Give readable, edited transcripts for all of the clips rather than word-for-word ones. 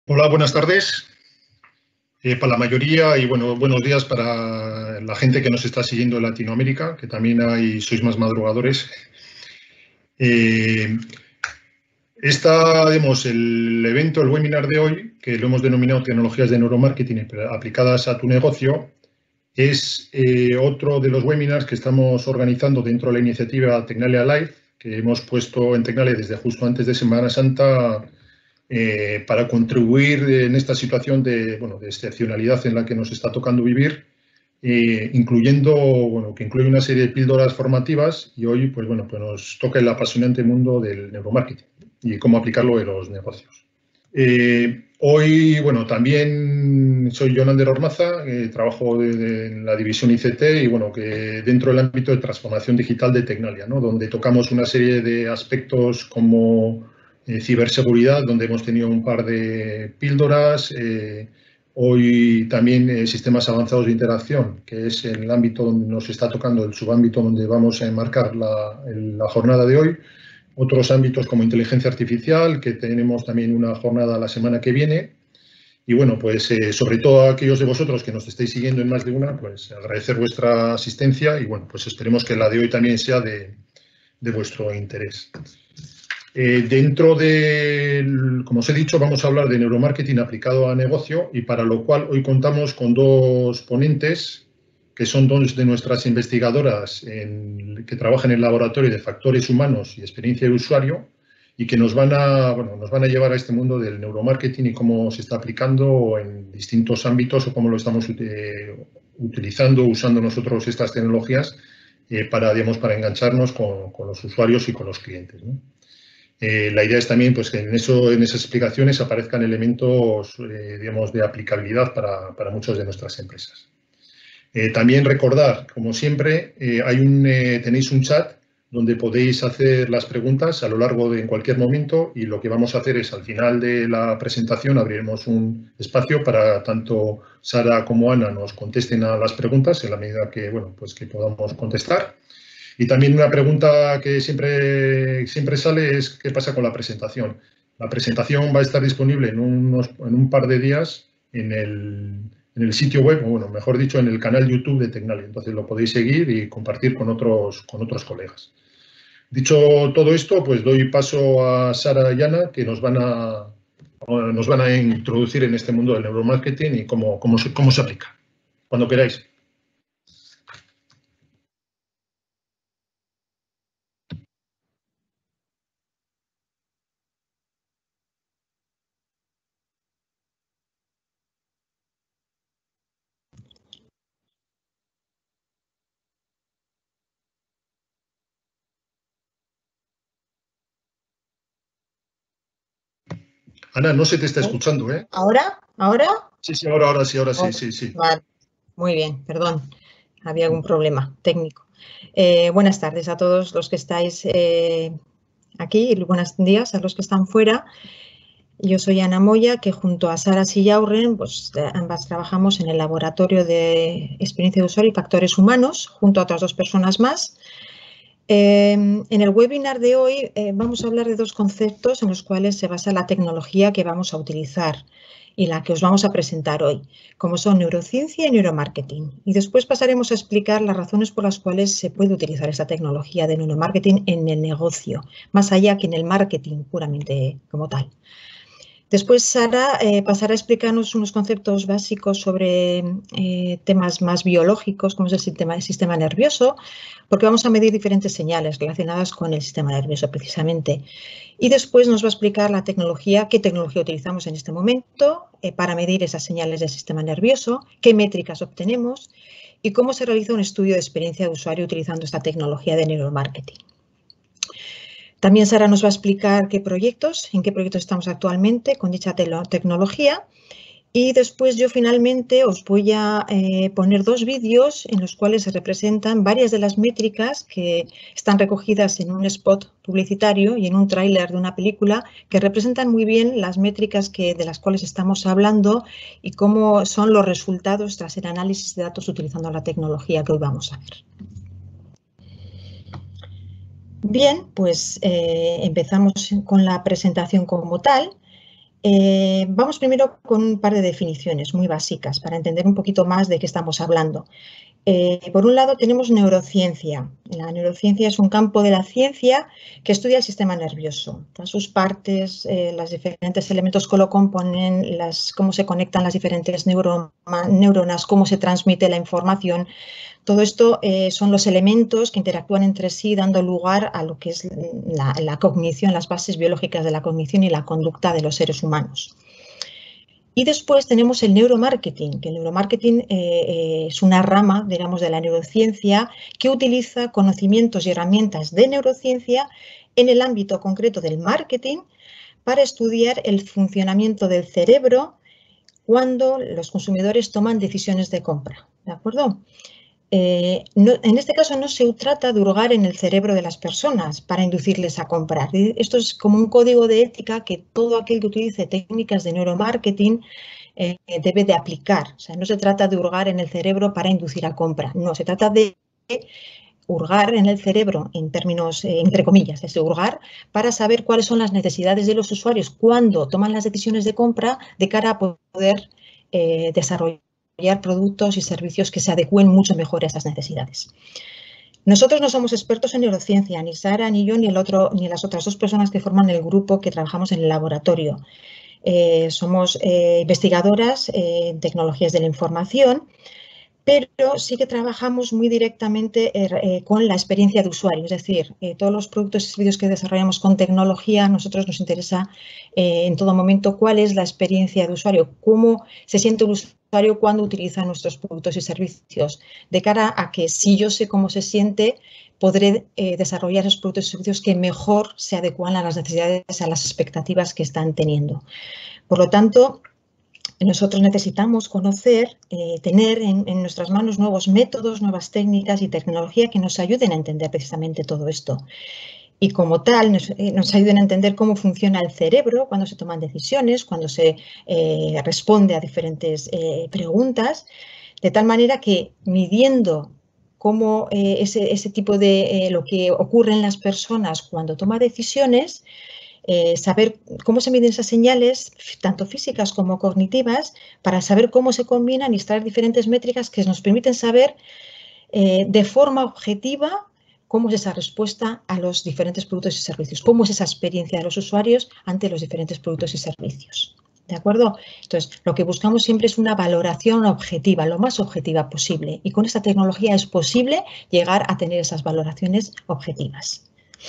Hola, buenas tardes. Para la mayoría y buenos días para la gente que nos está siguiendo en Latinoamérica, que también sois más madrugadores. El evento, el webinar de hoy, que lo hemos denominado Tecnologías de Neuromarketing aplicadas a tu negocio, es otro de los webinars que estamos organizando dentro de la iniciativa Tecnalia Live, que hemos puesto en Tecnalia desde justo antes de Semana Santa para contribuir en esta situación de excepcionalidad en la que nos está tocando vivir, que incluye una serie de píldoras formativas y hoy pues nos toca el apasionante mundo del neuromarketing y cómo aplicarlo en los negocios. Hoy, también soy Jonander Ormaza, trabajo en la división ICT y que dentro del ámbito de transformación digital de Tecnalia, ¿no? Donde tocamos una serie de aspectos como ciberseguridad, donde hemos tenido un par de píldoras. Hoy también sistemas avanzados de interacción, que es el ámbito donde nos está tocando, el subámbito donde vamos a enmarcar la jornada de hoy. Otros ámbitos como inteligencia artificial, que tenemos también una jornada la semana que viene. Y sobre todo a aquellos de vosotros que nos estéis siguiendo en más de una, pues agradecer vuestra asistencia y esperemos que la de hoy también sea de vuestro interés. Como os he dicho, vamos a hablar de neuromarketing aplicado a negocio y para lo cual hoy contamos con dos ponentes que son dos de nuestras investigadoras que trabajan en el laboratorio de factores humanos y experiencia de usuario y que nos van a llevar a este mundo del neuromarketing y cómo se está aplicando en distintos ámbitos o cómo lo estamos usando nosotros estas tecnologías para engancharnos con los usuarios y con los clientes, ¿no? La idea es también que en esas explicaciones aparezcan elementos, de aplicabilidad para muchas de nuestras empresas. También recordar, como siempre, tenéis un chat donde podéis hacer las preguntas a lo largo de en cualquier momento y lo que vamos a hacer es al final de la presentación abriremos un espacio para tanto Sara como Ana nos contesten a las preguntas en la medida que podamos contestar. Y también una pregunta que siempre sale es ¿qué pasa con la presentación? La presentación va a estar disponible en un par de días en el sitio web, o mejor dicho, en el canal YouTube de Tecnalia. Entonces lo podéis seguir y compartir con otros colegas. Dicho todo esto, pues doy paso a Sara y Ana, que nos van a introducir en este mundo del neuromarketing y cómo se aplica. Cuando queráis. Ana, no se te está escuchando, ¿eh? ¿Ahora? Sí, ahora sí. Vale, muy bien, perdón, había algún problema técnico. Buenas tardes a todos los que estáis aquí y buenos días a los que están fuera. Yo soy Ana Moya, que junto a Sara Sillaurren, pues ambas trabajamos en el laboratorio de experiencia de usuario y factores humanos, junto a otras dos personas más. En el webinar de hoy vamos a hablar de dos conceptos en los cuales se basa la tecnología que vamos a utilizar y la que os vamos a presentar hoy, como son neurociencia y neuromarketing. Y después pasaremos a explicar las razones por las cuales se puede utilizar esta tecnología de neuromarketing en el negocio, más allá que en el marketing puramente como tal. Después Sara pasará a explicarnos unos conceptos básicos sobre temas más biológicos, como es el sistema nervioso, porque vamos a medir diferentes señales relacionadas con el sistema nervioso precisamente. Y después nos va a explicar la tecnología, qué tecnología utilizamos en este momento para medir esas señales del sistema nervioso, qué métricas obtenemos y cómo se realiza un estudio de experiencia de usuario utilizando esta tecnología de neuromarketing. También Sara nos va a explicar en qué proyectos estamos actualmente con dicha tecnología y después yo finalmente os voy a poner dos vídeos en los cuales se representan varias de las métricas que están recogidas en un spot publicitario y en un tráiler de una película que representan muy bien las métricas de las cuales estamos hablando y cómo son los resultados tras el análisis de datos utilizando la tecnología que hoy vamos a ver. Bien, pues empezamos con la presentación como tal Vamos primero con un par de definiciones muy básicas para entender un poquito más de qué estamos hablando. Por un lado tenemos neurociencia. La neurociencia es un campo de la ciencia que estudia el sistema nervioso, todas sus partes, los diferentes elementos que lo componen, cómo se conectan las diferentes neuronas, cómo se transmite la información. Todo esto son los elementos que interactúan entre sí, dando lugar a lo que es la cognición, las bases biológicas de la cognición y la conducta de los seres humanos. Y después tenemos el neuromarketing, que el neuromarketing es una rama, digamos, de la neurociencia que utiliza conocimientos y herramientas de neurociencia en el ámbito concreto del marketing para estudiar el funcionamiento del cerebro cuando los consumidores toman decisiones de compra, ¿de acuerdo? En este caso no se trata de hurgar en el cerebro de las personas para inducirles a comprar. Esto es como un código de ética que todo aquel que utilice técnicas de neuromarketing debe de aplicar. O sea, no se trata de hurgar en el cerebro para inducir a compra. No, se trata de hurgar en el cerebro en términos, entre comillas, es hurgar para saber cuáles son las necesidades de los usuarios cuando toman las decisiones de compra de cara a poder desarrollar productos y servicios que se adecúen mucho mejor a esas necesidades. Nosotros no somos expertos en neurociencia, ni Sara, ni yo, ni las otras dos personas que forman el grupo que trabajamos en el laboratorio. Somos investigadoras en tecnologías de la información, pero sí que trabajamos muy directamente con la experiencia de usuario, es decir, todos los productos y servicios que desarrollamos con tecnología, a nosotros nos interesa en todo momento cuál es la experiencia de usuario, cómo se siente el usuario cuando utiliza nuestros productos y servicios, de cara a que si yo sé cómo se siente, podré desarrollar esos productos y servicios que mejor se adecuan a las necesidades, a las expectativas que están teniendo. Por lo tanto, nosotros necesitamos conocer, tener en nuestras manos nuevos métodos, nuevas técnicas y tecnología que nos ayuden a entender precisamente todo esto. Y como tal, nos ayuden a entender cómo funciona el cerebro cuando se toman decisiones, cuando se responde a diferentes preguntas, de tal manera que midiendo cómo ese tipo de lo que ocurre en las personas cuando toman decisiones, saber cómo se miden esas señales, tanto físicas como cognitivas, para saber cómo se combinan y extraer diferentes métricas que nos permiten saber de forma objetiva cómo es esa respuesta a los diferentes productos y servicios, cómo es esa experiencia de los usuarios ante los diferentes productos y servicios. ¿De acuerdo? Entonces, lo que buscamos siempre es una valoración objetiva, lo más objetiva posible. Y con esta tecnología es posible llegar a tener esas valoraciones objetivas.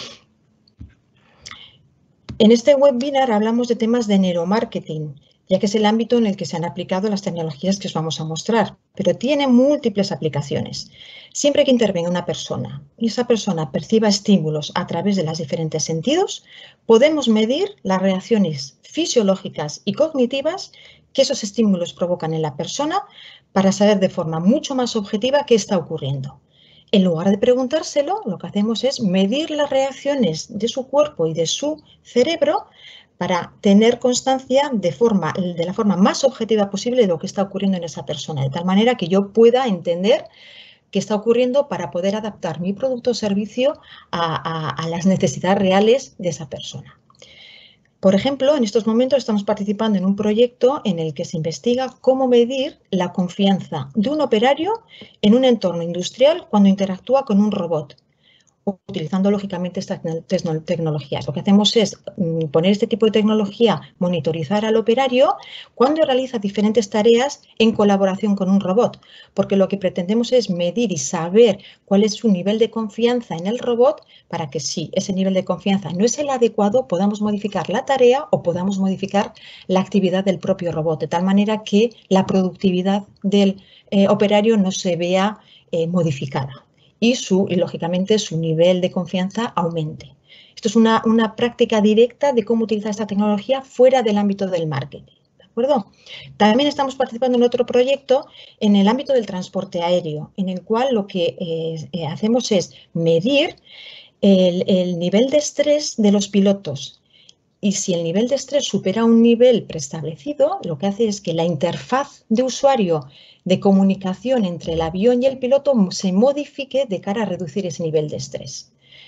En este webinar hablamos de temas de neuromarketing, ya que es el ámbito en el que se han aplicado las tecnologías que os vamos a mostrar, pero tiene múltiples aplicaciones. Siempre que intervenga una persona y esa persona perciba estímulos a través de los diferentes sentidos, podemos medir las reacciones fisiológicas y cognitivas que esos estímulos provocan en la persona para saber de forma mucho más objetiva qué está ocurriendo. En lugar de preguntárselo, lo que hacemos es medir las reacciones de su cuerpo y de su cerebro para tener constancia de la forma más objetiva posible de lo que está ocurriendo en esa persona, de tal manera que yo pueda entender qué está ocurriendo para poder adaptar mi producto o servicio a las necesidades reales de esa persona. Por ejemplo, en estos momentos estamos participando en un proyecto en el que se investiga cómo medir la confianza de un operario en un entorno industrial cuando interactúa con un robot, utilizando lógicamente estas tecnologías. Lo que hacemos es poner este tipo de tecnología, monitorizar al operario cuando realiza diferentes tareas en colaboración con un robot, porque lo que pretendemos es medir y saber cuál es su nivel de confianza en el robot para que si ese nivel de confianza no es el adecuado, podamos modificar la tarea o podamos modificar la actividad del propio robot, de tal manera que la productividad del operario no se vea modificada. Y lógicamente su nivel de confianza aumente. Esto es una práctica directa de cómo utilizar esta tecnología fuera del ámbito del marketing. ¿De acuerdo? También estamos participando en otro proyecto en el ámbito del transporte aéreo, en el cual lo que hacemos es medir el nivel de estrés de los pilotos. Y si el nivel de estrés supera un nivel preestablecido, lo que hace es que la interfaz de usuario de comunicación entre el avión y el piloto se modifique de cara a reducir ese nivel de estrés.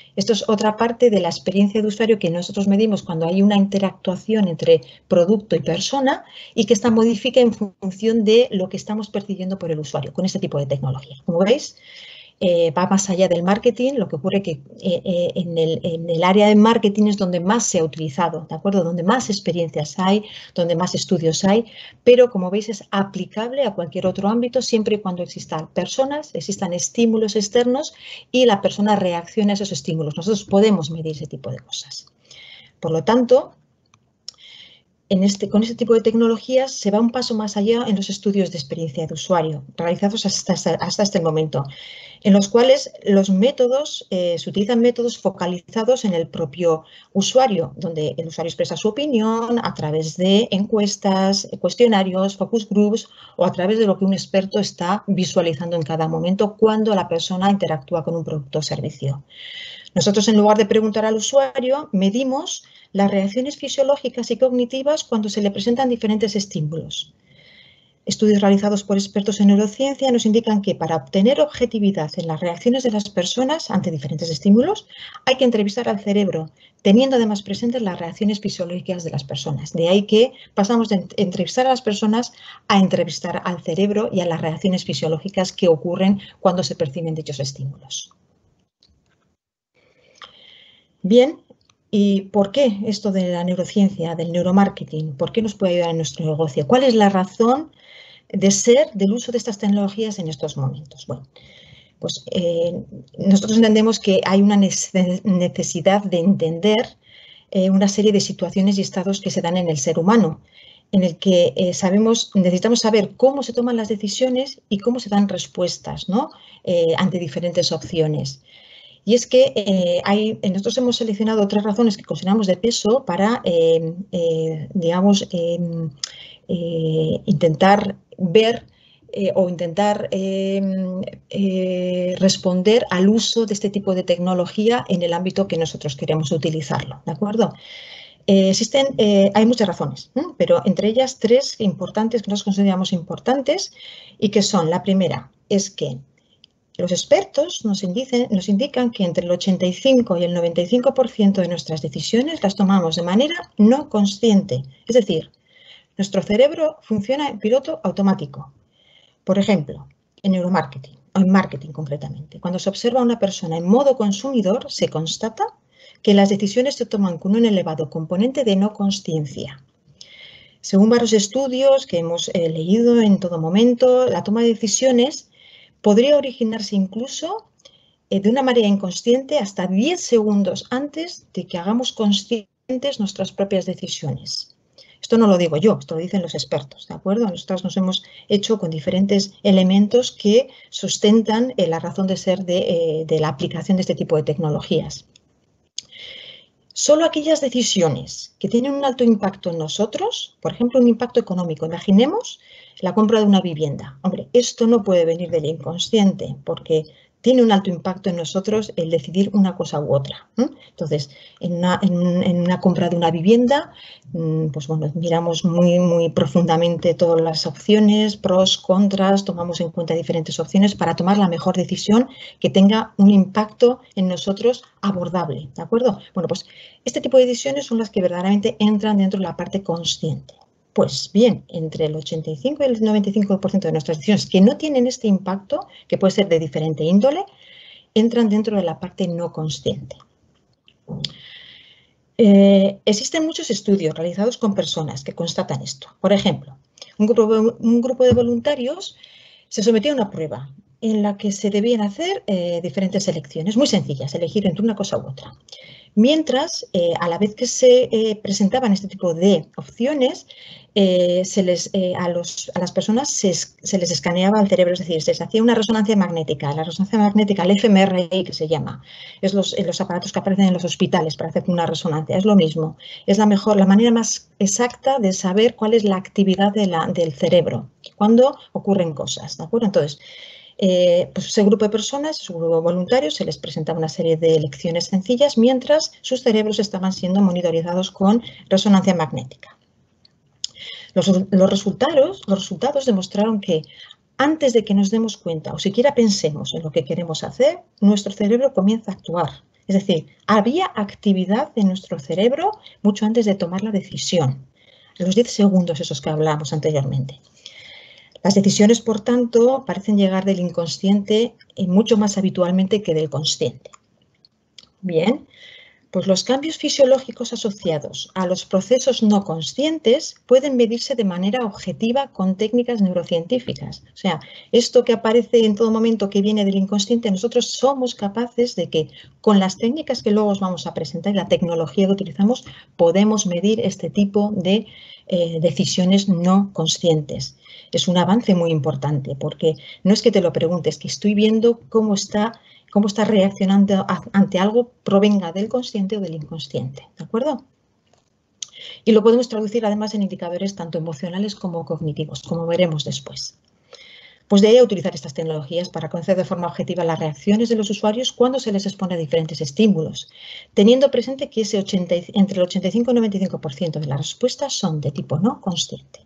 Esto es otra parte de la experiencia de usuario que nosotros medimos cuando hay una interactuación entre producto y persona y que esta modifica en función de lo que estamos percibiendo por el usuario con este tipo de tecnología. Como veis, va más allá del marketing, lo que ocurre que en el área de marketing es donde más se ha utilizado, ¿de acuerdo? Donde más experiencias hay, donde más estudios hay, pero como veis es aplicable a cualquier otro ámbito siempre y cuando existan personas, existan estímulos externos y la persona reaccione a esos estímulos. Nosotros podemos medir ese tipo de cosas. Por lo tanto, con este tipo de tecnologías se va un paso más allá en los estudios de experiencia de usuario realizados hasta este momento, en los cuales los métodos, se utilizan métodos focalizados en el propio usuario, donde el usuario expresa su opinión a través de encuestas, cuestionarios, focus groups o a través de lo que un experto está visualizando en cada momento cuando la persona interactúa con un producto o servicio. Nosotros, en lugar de preguntar al usuario, medimos las reacciones fisiológicas y cognitivas cuando se le presentan diferentes estímulos. Estudios realizados por expertos en neurociencia nos indican que para obtener objetividad en las reacciones de las personas ante diferentes estímulos hay que entrevistar al cerebro, teniendo además presentes las reacciones fisiológicas de las personas. De ahí que pasamos de entrevistar a las personas a entrevistar al cerebro y a las reacciones fisiológicas que ocurren cuando se perciben dichos estímulos. Bien, ¿y por qué esto de la neurociencia, del neuromarketing? ¿Por qué nos puede ayudar en nuestro negocio? ¿Cuál es la razón de ser del uso de estas tecnologías en estos momentos? Bueno, pues nosotros entendemos que hay una necesidad de entender una serie de situaciones y estados que se dan en el ser humano, en el que necesitamos saber cómo se toman las decisiones y cómo se dan respuestas, ¿no? Ante diferentes opciones. Y es que nosotros hemos seleccionado 3 razones que consideramos de peso para, digamos, intentar ver o intentar responder al uso de este tipo de tecnología en el ámbito que nosotros queremos utilizarlo, ¿de acuerdo? Hay muchas razones, pero entre ellas 3 importantes que nosotros consideramos importantes y que son, la primera es que los expertos nos indican que entre el 85 y el 95% de nuestras decisiones las tomamos de manera no consciente. Es decir, nuestro cerebro funciona en piloto automático. Por ejemplo, en neuromarketing, o en marketing concretamente, cuando se observa a una persona en modo consumidor, se constata que las decisiones se toman con un elevado componente de no consciencia. Según varios estudios que hemos leído en todo momento, la toma de decisiones podría originarse incluso de una manera inconsciente hasta 10 segundos antes de que hagamos conscientes nuestras propias decisiones. Esto no lo digo yo, esto lo dicen los expertos, ¿de acuerdo? Nosotros nos hemos hecho con diferentes elementos que sustentan la razón de ser de la aplicación de este tipo de tecnologías. Solo aquellas decisiones que tienen un alto impacto en nosotros, por ejemplo, un impacto económico. Imaginemos la compra de una vivienda. Hombre, esto no puede venir del inconsciente porque tiene un alto impacto en nosotros el decidir una cosa u otra. Entonces, en una compra de una vivienda, pues bueno, miramos muy profundamente todas las opciones, pros, contras, tomamos en cuenta diferentes opciones para tomar la mejor decisión que tenga un impacto en nosotros abordable, ¿de acuerdo? Bueno, pues este tipo de decisiones son las que verdaderamente entran dentro de la parte consciente. Pues bien, entre el 85 y el 95% de nuestras decisiones que no tienen este impacto, que puede ser de diferente índole, entran dentro de la parte no consciente. Existen muchos estudios realizados con personas que constatan esto. Por ejemplo, un grupo de voluntarios se sometió a una prueba en la que se debían hacer diferentes elecciones, muy sencillas, elegir entre una cosa u otra. Mientras, a la vez que se presentaban este tipo de opciones, a las personas se les escaneaba el cerebro, es decir, se les hacía una resonancia magnética. La resonancia magnética, el fMRI que se llama, es los aparatos que aparecen en los hospitales para hacer una resonancia, es lo mismo. Es la manera más exacta de saber cuál es la actividad del cerebro, cuando ocurren cosas, ¿de acuerdo? Entonces, pues ese grupo de personas, su grupo de voluntarios, se les presentaba una serie de lecciones sencillas mientras sus cerebros estaban siendo monitorizados con resonancia magnética. Los resultados demostraron que antes de que nos demos cuenta o siquiera pensemos en lo que queremos hacer, nuestro cerebro comienza a actuar. Es decir, había actividad en nuestro cerebro mucho antes de tomar la decisión, los 10 segundos esos que hablábamos anteriormente. Las decisiones, por tanto, parecen llegar del inconsciente mucho más habitualmente que del consciente. Bien, pues los cambios fisiológicos asociados a los procesos no conscientes pueden medirse de manera objetiva con técnicas neurocientíficas. O sea, esto que aparece en todo momento que viene del inconsciente, nosotros somos capaces de que con las técnicas que luego os vamos a presentar y la tecnología que utilizamos, podemos medir este tipo de decisiones no conscientes. Es un avance muy importante porque no es que te lo preguntes, que estoy viendo cómo está reaccionando ante algo, provenga del consciente o del inconsciente, ¿de acuerdo? Y lo podemos traducir además en indicadores tanto emocionales como cognitivos, como veremos después. Pues de ahí a utilizar estas tecnologías para conocer de forma objetiva las reacciones de los usuarios cuando se les expone a diferentes estímulos, teniendo presente que entre el 85 y el 95% de las respuestas son de tipo no consciente.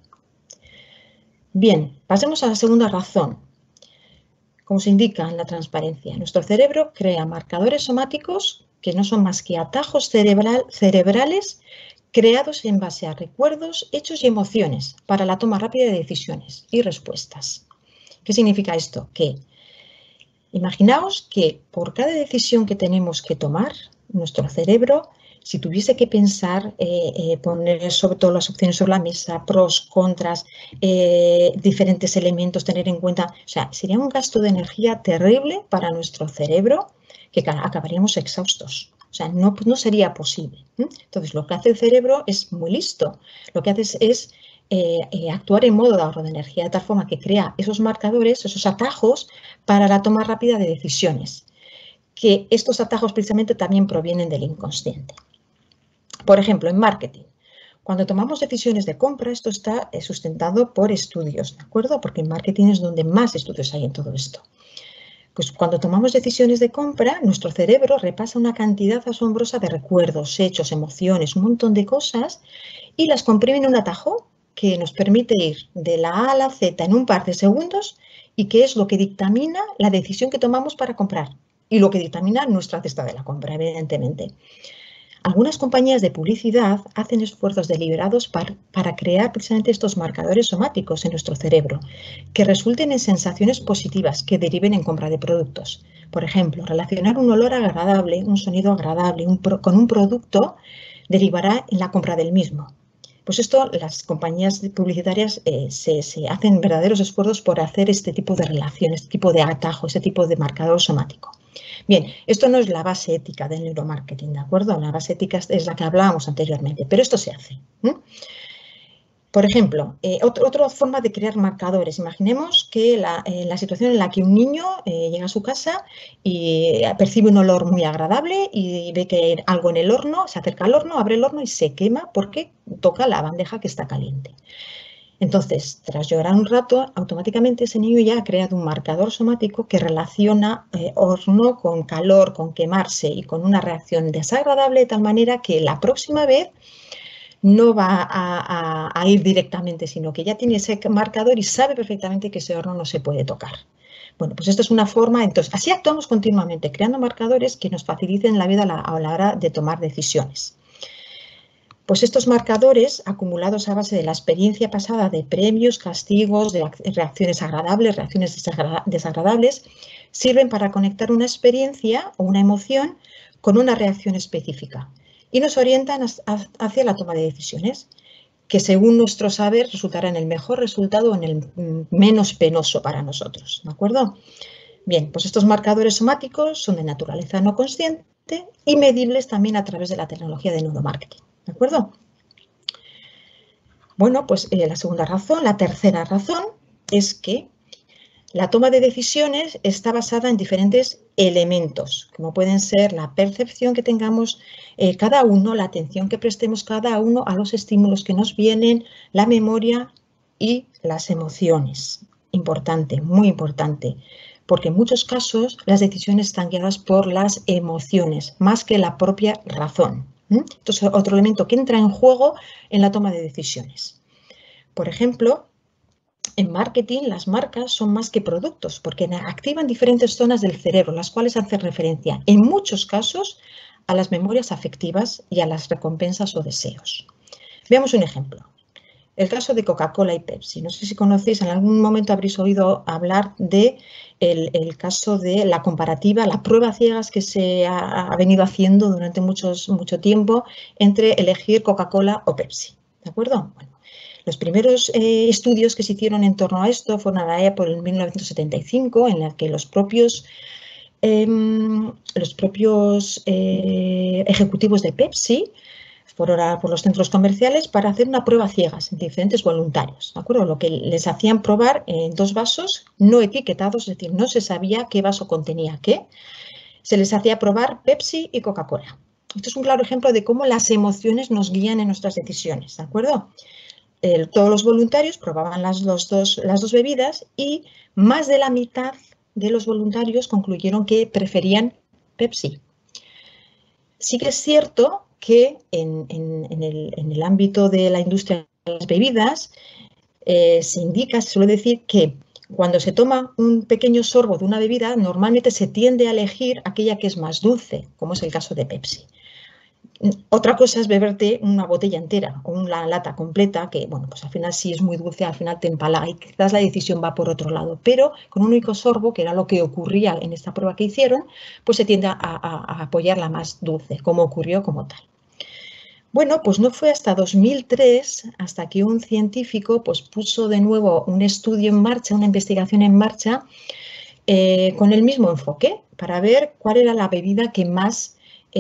Bien, pasemos a la segunda razón. Como se indica en la transparencia, nuestro cerebro crea marcadores somáticos que no son más que atajos cerebrales creados en base a recuerdos, hechos y emociones para la toma rápida de decisiones y respuestas. ¿Qué significa esto? Que imaginaos que por cada decisión que tenemos que tomar, nuestro cerebro, si tuviese que pensar, poner sobre todo las opciones sobre la mesa, pros, contras, diferentes elementos, tener en cuenta, o sea, sería un gasto de energía terrible para nuestro cerebro que acabaríamos exhaustos. O sea, no sería posible. Entonces, lo que hace el cerebro es muy listo. Lo que hace es actuar en modo de ahorro de energía, de tal forma que crea esos marcadores, esos atajos para la toma rápida de decisiones. Que estos atajos precisamente también provienen del inconsciente. Por ejemplo, en marketing, cuando tomamos decisiones de compra, esto está sustentado por estudios, ¿de acuerdo? Porque en marketing es donde más estudios hay en todo esto. Pues cuando tomamos decisiones de compra, nuestro cerebro repasa una cantidad asombrosa de recuerdos, hechos, emociones, un montón de cosas y las comprime en un atajo que nos permite ir de la A a la Z en un par de segundos y que es lo que dictamina la decisión que tomamos para comprar y lo que dictamina nuestra cesta de la compra, evidentemente. Algunas compañías de publicidad hacen esfuerzos deliberados para crear precisamente estos marcadores somáticos en nuestro cerebro que resulten en sensaciones positivas que deriven en compra de productos. Por ejemplo, relacionar un olor agradable, un sonido agradable con un producto derivará en la compra del mismo. Pues esto, las compañías publicitarias se hacen verdaderos esfuerzos por hacer este tipo de relaciones, este tipo de atajo, este tipo de marcador somático. Bien, esto no es la base ética del neuromarketing, ¿de acuerdo? La base ética es la que hablábamos anteriormente, pero esto se hace. Por ejemplo, otra forma de crear marcadores. Imaginemos que la situación en la que un niño llega a su casa y percibe un olor muy agradable y ve que hay algo en el horno, se acerca al horno, abre el horno y se quema porque toca la bandeja que está caliente. Entonces, tras llorar un rato, automáticamente ese niño ya ha creado un marcador somático que relaciona horno con calor, con quemarse y con una reacción desagradable de tal manera que la próxima vez no va a ir directamente, sino que ya tiene ese marcador y sabe perfectamente que ese horno no se puede tocar. Bueno, pues esto es una forma, entonces, así actuamos continuamente, creando marcadores que nos faciliten la vida a la hora de tomar decisiones. Pues estos marcadores, acumulados a base de la experiencia pasada de premios, castigos, de reacciones agradables, reacciones desagradables, sirven para conectar una experiencia o una emoción con una reacción específica y nos orientan hacia la toma de decisiones, que según nuestro saber resultará en el mejor resultado o en el menos penoso para nosotros, ¿de acuerdo? Bien, pues estos marcadores somáticos son de naturaleza no consciente y medibles también a través de la tecnología de neuromarketing. ¿De acuerdo? Bueno, pues la segunda razón, la tercera razón es que la toma de decisiones está basada en diferentes elementos, como pueden ser la percepción que tengamos cada uno, la atención que prestemos cada uno a los estímulos que nos vienen, la memoria y las emociones. Importante, muy importante, porque en muchos casos las decisiones están guiadas por las emociones, más que la propia razón. Entonces, otro elemento que entra en juego en la toma de decisiones. Por ejemplo, en marketing las marcas son más que productos porque activan diferentes zonas del cerebro, las cuales hacen referencia en muchos casos a las memorias afectivas y a las recompensas o deseos. Veamos un ejemplo. El caso de Coca-Cola y Pepsi. No sé si conocéis, en algún momento habréis oído hablar de el caso de la comparativa, la prueba ciegas que se ha venido haciendo durante mucho tiempo entre elegir Coca-Cola o Pepsi. ¿De acuerdo? Bueno, los primeros estudios que se hicieron en torno a esto fueron allá por el 1975, en la que los propios ejecutivos de Pepsi por los centros comerciales para hacer una prueba ciegas en diferentes voluntarios, ¿de acuerdo? Lo que les hacían probar en 2 vasos no etiquetados, es decir, no se sabía qué vaso contenía qué, se les hacía probar Pepsi y Coca-Cola. Esto es un claro ejemplo de cómo las emociones nos guían en nuestras decisiones, ¿de acuerdo? Todos los voluntarios probaban las dos bebidas y más de la mitad de los voluntarios concluyeron que preferían Pepsi. Sí que es cierto que en el ámbito de la industria de las bebidas se suele decir que cuando se toma un pequeño sorbo de una bebida, normalmente se tiende a elegir aquella que es más dulce, como es el caso de Pepsi. Otra cosa es beberte una botella entera o una lata completa, que bueno, pues al final sí es muy dulce, al final te empalaga y quizás la decisión va por otro lado. Pero con un único sorbo, que era lo que ocurría en esta prueba que hicieron, pues se tiende a apoyar la más dulce, como ocurrió como tal. Bueno, pues no fue hasta 2003 hasta que un científico pues, puso de nuevo un estudio en marcha, una investigación en marcha, con el mismo enfoque, para ver cuál era la bebida que más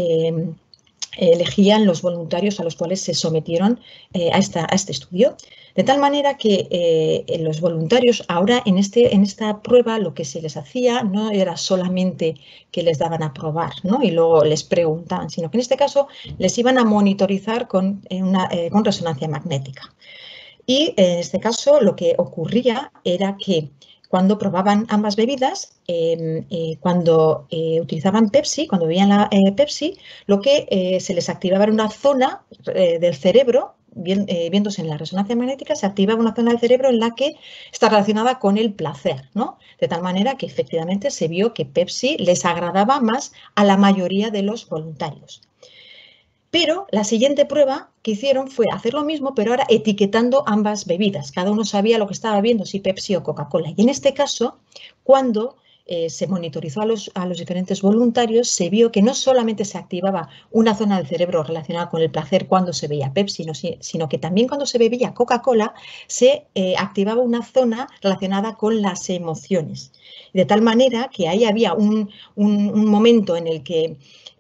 elegían los voluntarios a los cuales se sometieron a este estudio. De tal manera que los voluntarios ahora en esta prueba lo que se les hacía no era solamente que les daban a probar, ¿no? Y luego les preguntaban, sino que en este caso les iban a monitorizar con resonancia magnética. Y en este caso lo que ocurría era que cuando probaban ambas bebidas, cuando utilizaban Pepsi, cuando bebían la Pepsi, lo que se les activaba era una zona del cerebro, viéndose en la resonancia magnética, se activaba una zona del cerebro en la que está relacionada con el placer, ¿no? De tal manera que efectivamente se vio que Pepsi les agradaba más a la mayoría de los voluntarios. Pero la siguiente prueba que hicieron fue hacer lo mismo, pero ahora etiquetando ambas bebidas. Cada uno sabía lo que estaba viendo, si Pepsi o Coca-Cola. Y en este caso, cuando se monitorizó a los diferentes voluntarios, se vio que no solamente se activaba una zona del cerebro relacionada con el placer cuando se veía Pepsi, sino que también cuando se bebía Coca-Cola se activaba una zona relacionada con las emociones. De tal manera que ahí había un momento en el que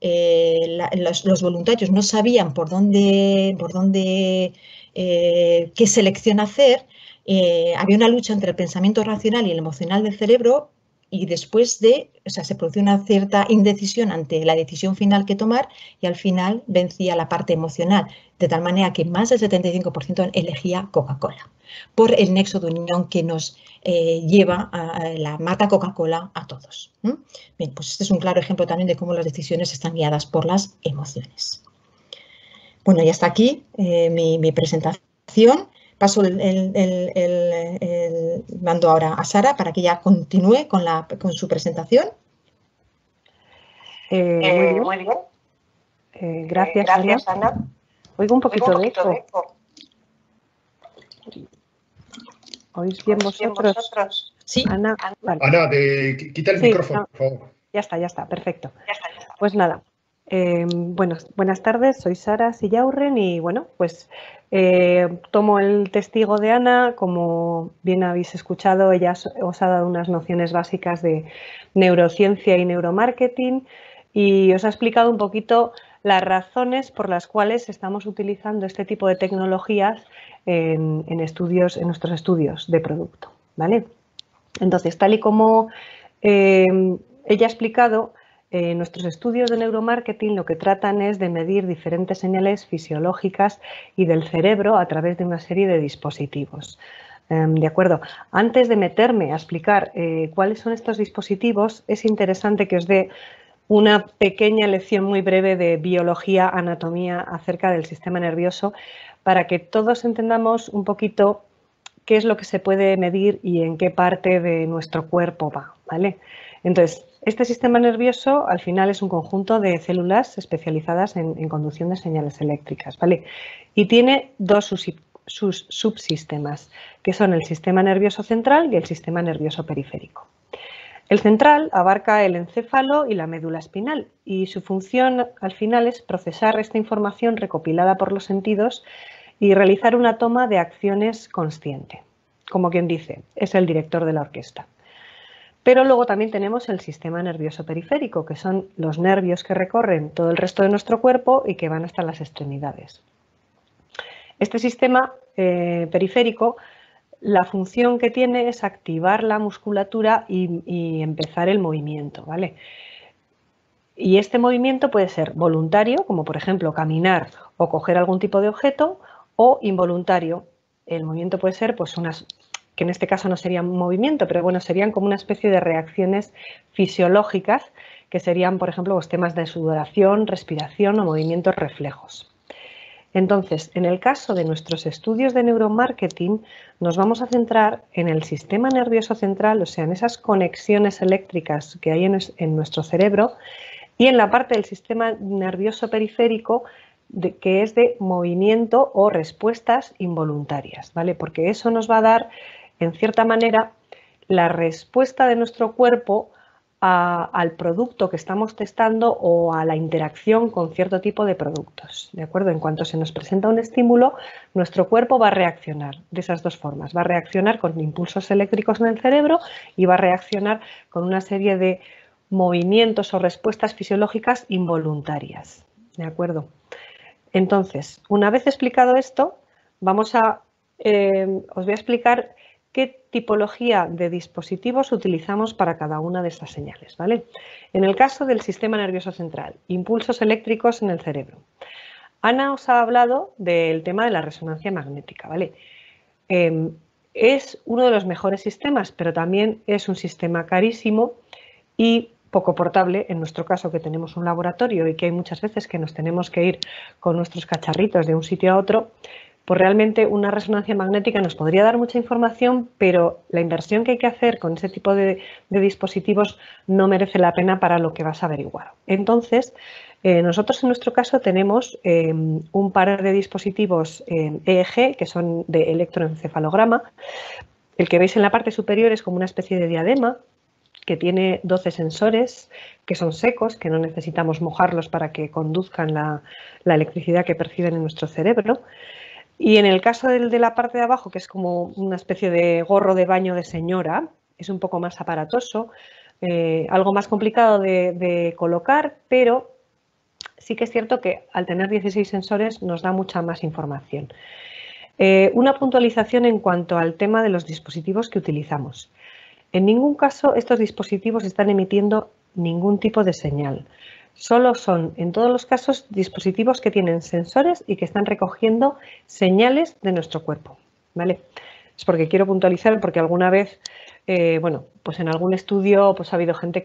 los voluntarios no sabían qué selección hacer, había una lucha entre el pensamiento racional y el emocional del cerebro y después se producía una cierta indecisión ante la decisión final que tomar y al final vencía la parte emocional, de tal manera que más del 75% elegía Coca-Cola, por el nexo de unión que nos lleva a la marca Coca-Cola a todos. Bien, pues este es un claro ejemplo también de cómo las decisiones están guiadas por las emociones. Bueno, y hasta aquí mi presentación. Paso el mando ahora a Sara para que ella continúe con su presentación. Muy bien. Gracias, Ana. Oigo un poquito de eco. ¿Oís bien vosotros? Sí. Ana, vale. Ana, quita el micrófono, por favor. Ya está, perfecto. Pues nada, buenas tardes, soy Sara Sillaurren y bueno, pues tomo el testigo de Ana. Como bien habéis escuchado, ella os ha dado unas nociones básicas de neurociencia y neuromarketing y os ha explicado un poquito las razones por las cuales estamos utilizando este tipo de tecnologías en nuestros estudios de producto, ¿vale? Entonces, tal y como ella ha explicado, nuestros estudios de neuromarketing lo que tratan es de medir diferentes señales fisiológicas y del cerebro a través de una serie de dispositivos. De acuerdo. Antes de meterme a explicar cuáles son estos dispositivos, es interesante que os dé una pequeña lección muy breve de biología, anatomía acerca del sistema nervioso para que todos entendamos un poquito qué es lo que se puede medir y en qué parte de nuestro cuerpo va, ¿vale? Entonces, este sistema nervioso al final es un conjunto de células especializadas en conducción de señales eléctricas, ¿vale? Y tiene sus subsistemas, que son el sistema nervioso central y el sistema nervioso periférico. El central abarca el encéfalo y la médula espinal y su función al final es procesar esta información recopilada por los sentidos y realizar una toma de acciones consciente. Como quien dice, es el director de la orquesta. Pero luego también tenemos el sistema nervioso periférico, que son los nervios que recorren todo el resto de nuestro cuerpo y que van hasta las extremidades. Este sistema periférico, la función que tiene es activar la musculatura y empezar el movimiento, ¿vale? Y este movimiento puede ser voluntario, como por ejemplo caminar o coger algún tipo de objeto, o involuntario. El movimiento puede ser, pues, que en este caso no sería un movimiento, pero bueno, serían como una especie de reacciones fisiológicas, que serían, por ejemplo, los temas de sudoración, respiración o movimientos reflejos. Entonces, en el caso de nuestros estudios de neuromarketing, nos vamos a centrar en el sistema nervioso central, o sea, en esas conexiones eléctricas que hay en nuestro cerebro, y en la parte del sistema nervioso periférico, que es de movimiento o respuestas involuntarias, ¿vale? Porque eso nos va a dar, en cierta manera, la respuesta de nuestro cuerpo al producto que estamos testando o a la interacción con cierto tipo de productos, ¿de acuerdo? En cuanto se nos presenta un estímulo, nuestro cuerpo va a reaccionar de esas dos formas. Va a reaccionar con impulsos eléctricos en el cerebro y va a reaccionar con una serie de movimientos o respuestas fisiológicas involuntarias, ¿de acuerdo? Entonces, una vez explicado esto, os voy a explicar qué tipología de dispositivos utilizamos para cada una de estas señales, ¿vale? En el caso del sistema nervioso central, impulsos eléctricos en el cerebro. Ana os ha hablado del tema de la resonancia magnética, ¿vale? Es uno de los mejores sistemas, pero también es un sistema carísimo y poco portable, en nuestro caso que tenemos un laboratorio y que hay muchas veces que nos tenemos que ir con nuestros cacharritos de un sitio a otro, pues realmente una resonancia magnética nos podría dar mucha información, pero la inversión que hay que hacer con ese tipo de dispositivos no merece la pena para lo que vas a averiguar. Entonces, nosotros en nuestro caso tenemos un par de dispositivos EEG, que son de electroencefalograma. El que veis en la parte superior es como una especie de diadema, que tiene 12 sensores que son secos, que no necesitamos mojarlos para que conduzcan la electricidad que perciben en nuestro cerebro. Y en el caso del de la parte de abajo, que es como una especie de gorro de baño de señora, es un poco más aparatoso, algo más complicado de colocar, pero sí que es cierto que al tener 16 sensores nos da mucha más información. Una puntualización en cuanto al tema de los dispositivos que utilizamos. En ningún caso estos dispositivos están emitiendo ningún tipo de señal. Solo son, en todos los casos, dispositivos que tienen sensores y que están recogiendo señales de nuestro cuerpo, ¿vale? Es porque quiero puntualizar, porque alguna vez, bueno, pues en algún estudio pues ha habido gente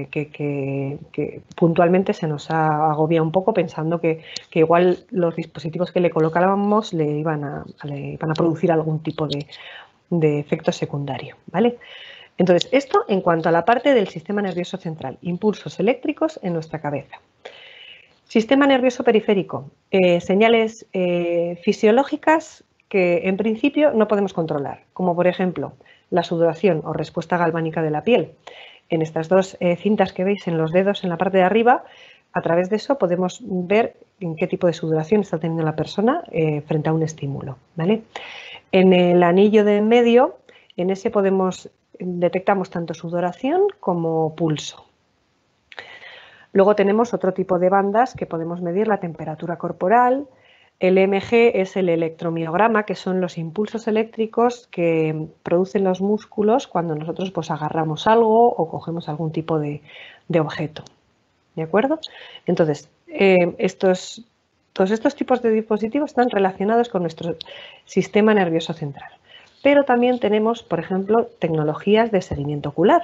que puntualmente se nos ha agobiado un poco pensando que igual los dispositivos que le colocábamos le iban a producir algún tipo de efecto secundario, ¿vale? Entonces, esto en cuanto a la parte del sistema nervioso central, impulsos eléctricos en nuestra cabeza. Sistema nervioso periférico, señales fisiológicas que en principio no podemos controlar, como por ejemplo la sudoración o respuesta galvánica de la piel. En estas dos cintas que veis en los dedos en la parte de arriba, a través de eso podemos ver en qué tipo de sudoración está teniendo la persona frente a un estímulo, ¿vale? En el anillo de en medio, en ese detectamos tanto sudoración como pulso. Luego tenemos otro tipo de bandas que podemos medir la temperatura corporal. El EMG es el electromiograma, que son los impulsos eléctricos que producen los músculos cuando nosotros pues agarramos algo o cogemos algún tipo de objeto. ¿De acuerdo? Entonces, todos estos tipos de dispositivos están relacionados con nuestro sistema nervioso central. Pero también tenemos, por ejemplo, tecnologías de seguimiento ocular.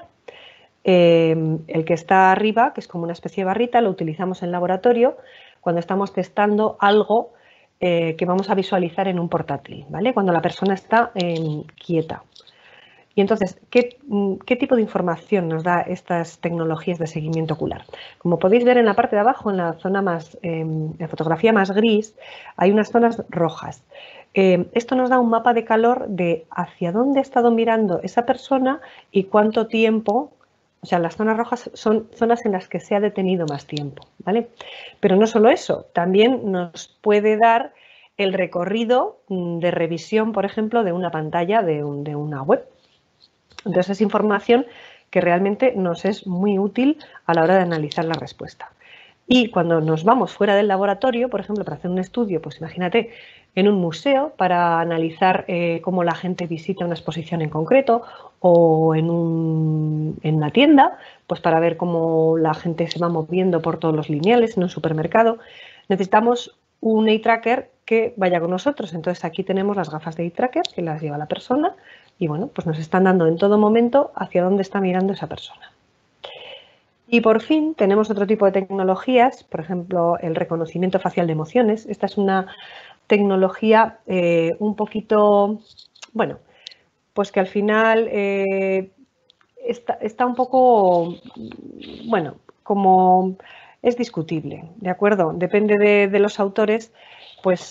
El que está arriba, que es como una especie de barrita, lo utilizamos en laboratorio cuando estamos testando algo que vamos a visualizar en un portátil, ¿vale? Cuando la persona está quieta. Y entonces, ¿qué tipo de información nos da estas tecnologías de seguimiento ocular? Como podéis ver en la parte de abajo, en la zona más, en fotografía más gris, hay unas zonas rojas. Esto nos da un mapa de calor de hacia dónde ha estado mirando esa persona y cuánto tiempo. O sea, las zonas rojas son zonas en las que se ha detenido más tiempo, ¿vale? Pero no solo eso, también nos puede dar el recorrido de revisión, por ejemplo, de una pantalla de una web. Entonces es información que realmente nos es muy útil a la hora de analizar la respuesta. Y cuando nos vamos fuera del laboratorio, por ejemplo, para hacer un estudio, pues imagínate, en un museo para analizar cómo la gente visita una exposición en concreto o en una tienda, pues para ver cómo la gente se va moviendo por todos los lineales en un supermercado, necesitamos un eye tracker que vaya con nosotros. Entonces aquí tenemos las gafas de eye tracker que las lleva la persona y bueno, pues nos están dando en todo momento hacia dónde está mirando esa persona. Y por fin tenemos otro tipo de tecnologías, por ejemplo, el reconocimiento facial de emociones. Esta es una tecnología un poquito, bueno, pues que al final está un poco, bueno, como es discutible, ¿de acuerdo? Depende de los autores, pues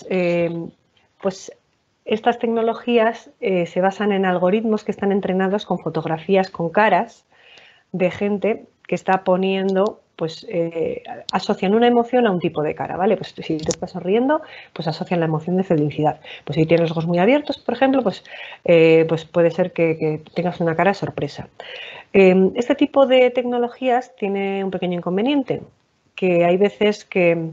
estas tecnologías se basan en algoritmos que están entrenados con fotografías con caras de gente que está poniendo, pues asocian una emoción a un tipo de cara, ¿vale? Pues si te estás sonriendo, pues asocian la emoción de felicidad. Pues si tienes los ojos muy abiertos, por ejemplo, pues puede ser que tengas una cara de sorpresa. Este tipo de tecnologías tiene un pequeño inconveniente, que hay veces que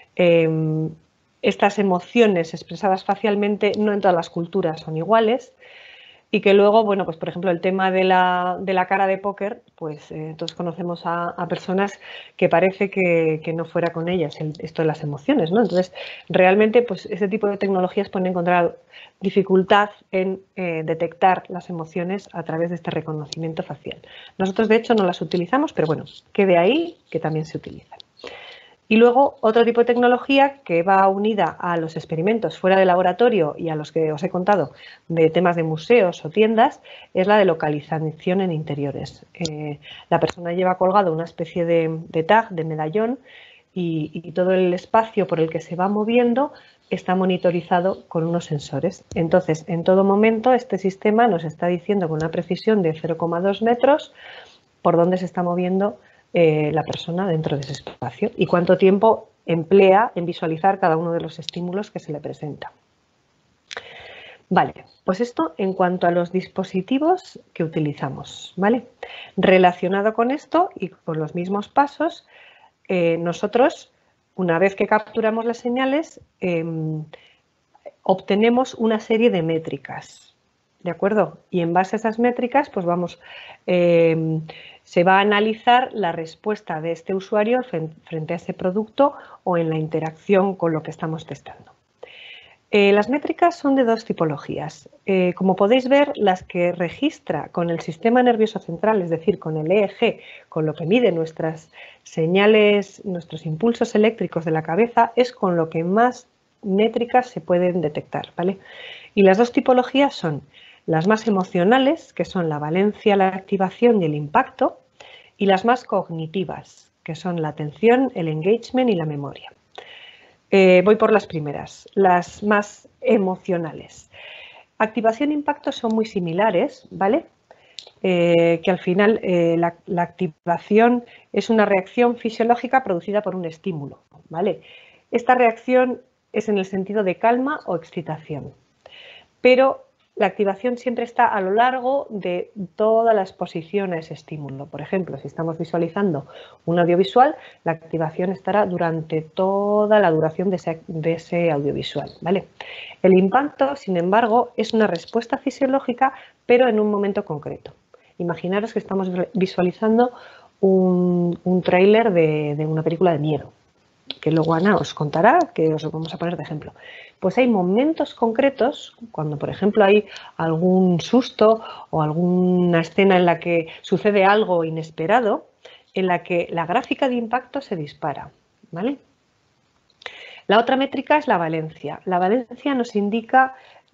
estas emociones expresadas facialmente no en todas las culturas son iguales y que luego, bueno, pues por ejemplo el tema de la cara de póker, pues todos conocemos a personas que parece que no fuera con ellas esto de las emociones, ¿no? Entonces, realmente, pues ese tipo de tecnologías pueden encontrar dificultad en detectar las emociones a través de este reconocimiento facial. Nosotros, de hecho, no las utilizamos, pero bueno, que de ahí que también se utilizan. Y luego otro tipo de tecnología que va unida a los experimentos fuera de laboratorio y a los que os he contado de temas de museos o tiendas es la de localización en interiores. La persona lleva colgado una especie de tag, de medallón y todo el espacio por el que se va moviendo está monitorizado con unos sensores. Entonces, en todo momento este sistema nos está diciendo con una precisión de 0,2 metros por dónde se está moviendo la persona dentro de ese espacio y cuánto tiempo emplea en visualizar cada uno de los estímulos que se le presenta. Vale, pues esto en cuanto a los dispositivos que utilizamos, ¿vale? Relacionado con esto y con los mismos pasos, nosotros, una vez que capturamos las señales, obtenemos una serie de métricas, ¿de acuerdo? Y en base a esas métricas, pues vamos, se va a analizar la respuesta de este usuario frente a ese producto o en la interacción con lo que estamos testando. Las métricas son de dos tipologías. Como podéis ver, las que registra con el sistema nervioso central, es decir, con el EEG, con lo que mide nuestras señales, nuestros impulsos eléctricos de la cabeza, es con lo que más métricas se pueden detectar, ¿vale? Y las dos tipologías son las más emocionales, que son la valencia, la activación y el impacto, y las más cognitivas, que son la atención, el engagement y la memoria. Voy por las primeras, las más emocionales. Activación e impacto son muy similares, ¿vale? Que al final la activación es una reacción fisiológica producida por un estímulo, ¿vale? Esta reacción es en el sentido de calma o excitación, pero la activación siempre está a lo largo de toda la exposición a ese estímulo. Por ejemplo, si estamos visualizando un audiovisual, la activación estará durante toda la duración de ese audiovisual, ¿vale? El impacto, sin embargo, es una respuesta fisiológica, pero en un momento concreto. Imaginaros que estamos visualizando un tráiler de una película de miedo, que luego Ana os contará, que os lo vamos a poner de ejemplo. Pues hay momentos concretos, cuando por ejemplo hay algún susto o alguna escena en la que sucede algo inesperado, en la que la gráfica de impacto se dispara, ¿vale? La otra métrica es la valencia. La valencia nos indica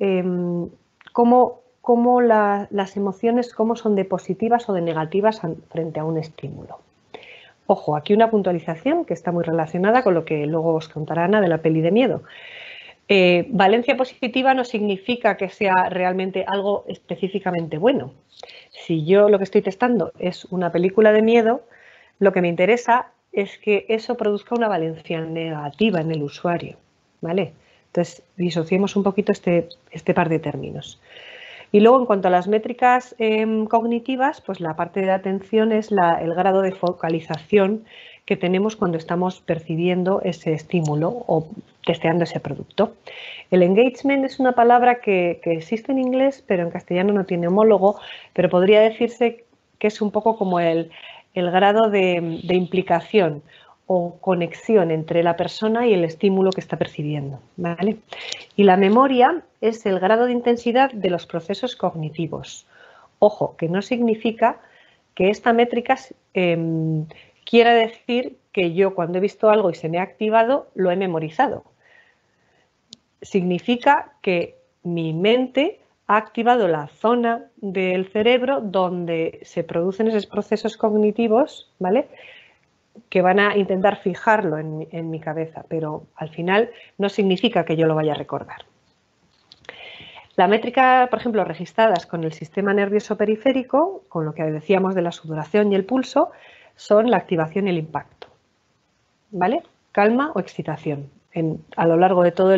cómo las emociones cómo son de positivas o de negativas frente a un estímulo. Ojo, aquí una puntualización que está muy relacionada con lo que luego os contará Ana de la peli de miedo. Valencia positiva no significa que sea realmente algo específicamente bueno. Si yo lo que estoy testando es una película de miedo, lo que me interesa es que eso produzca una valencia negativa en el usuario, ¿vale? Entonces, disociemos un poquito este par de términos. Y luego, en cuanto a las métricas cognitivas, pues la parte de atención es el grado de focalización que tenemos cuando estamos percibiendo ese estímulo o testeando ese producto. El engagement es una palabra que existe en inglés, pero en castellano no tiene homólogo, pero podría decirse que es un poco como el grado de implicación o conexión entre la persona y el estímulo que está percibiendo, ¿vale? Y la memoria es el grado de intensidad de los procesos cognitivos. Ojo, que no significa que esta métrica quiera decir que yo cuando he visto algo y se me ha activado, lo he memorizado. Significa que mi mente ha activado la zona del cerebro donde se producen esos procesos cognitivos, ¿vale?, que van a intentar fijarlo en mi cabeza, pero al final no significa que yo lo vaya a recordar. La métrica, por ejemplo, registradas con el sistema nervioso periférico, con lo que decíamos de la sudoración y el pulso, son la activación y el impacto, ¿vale? Calma o excitación a lo largo de todo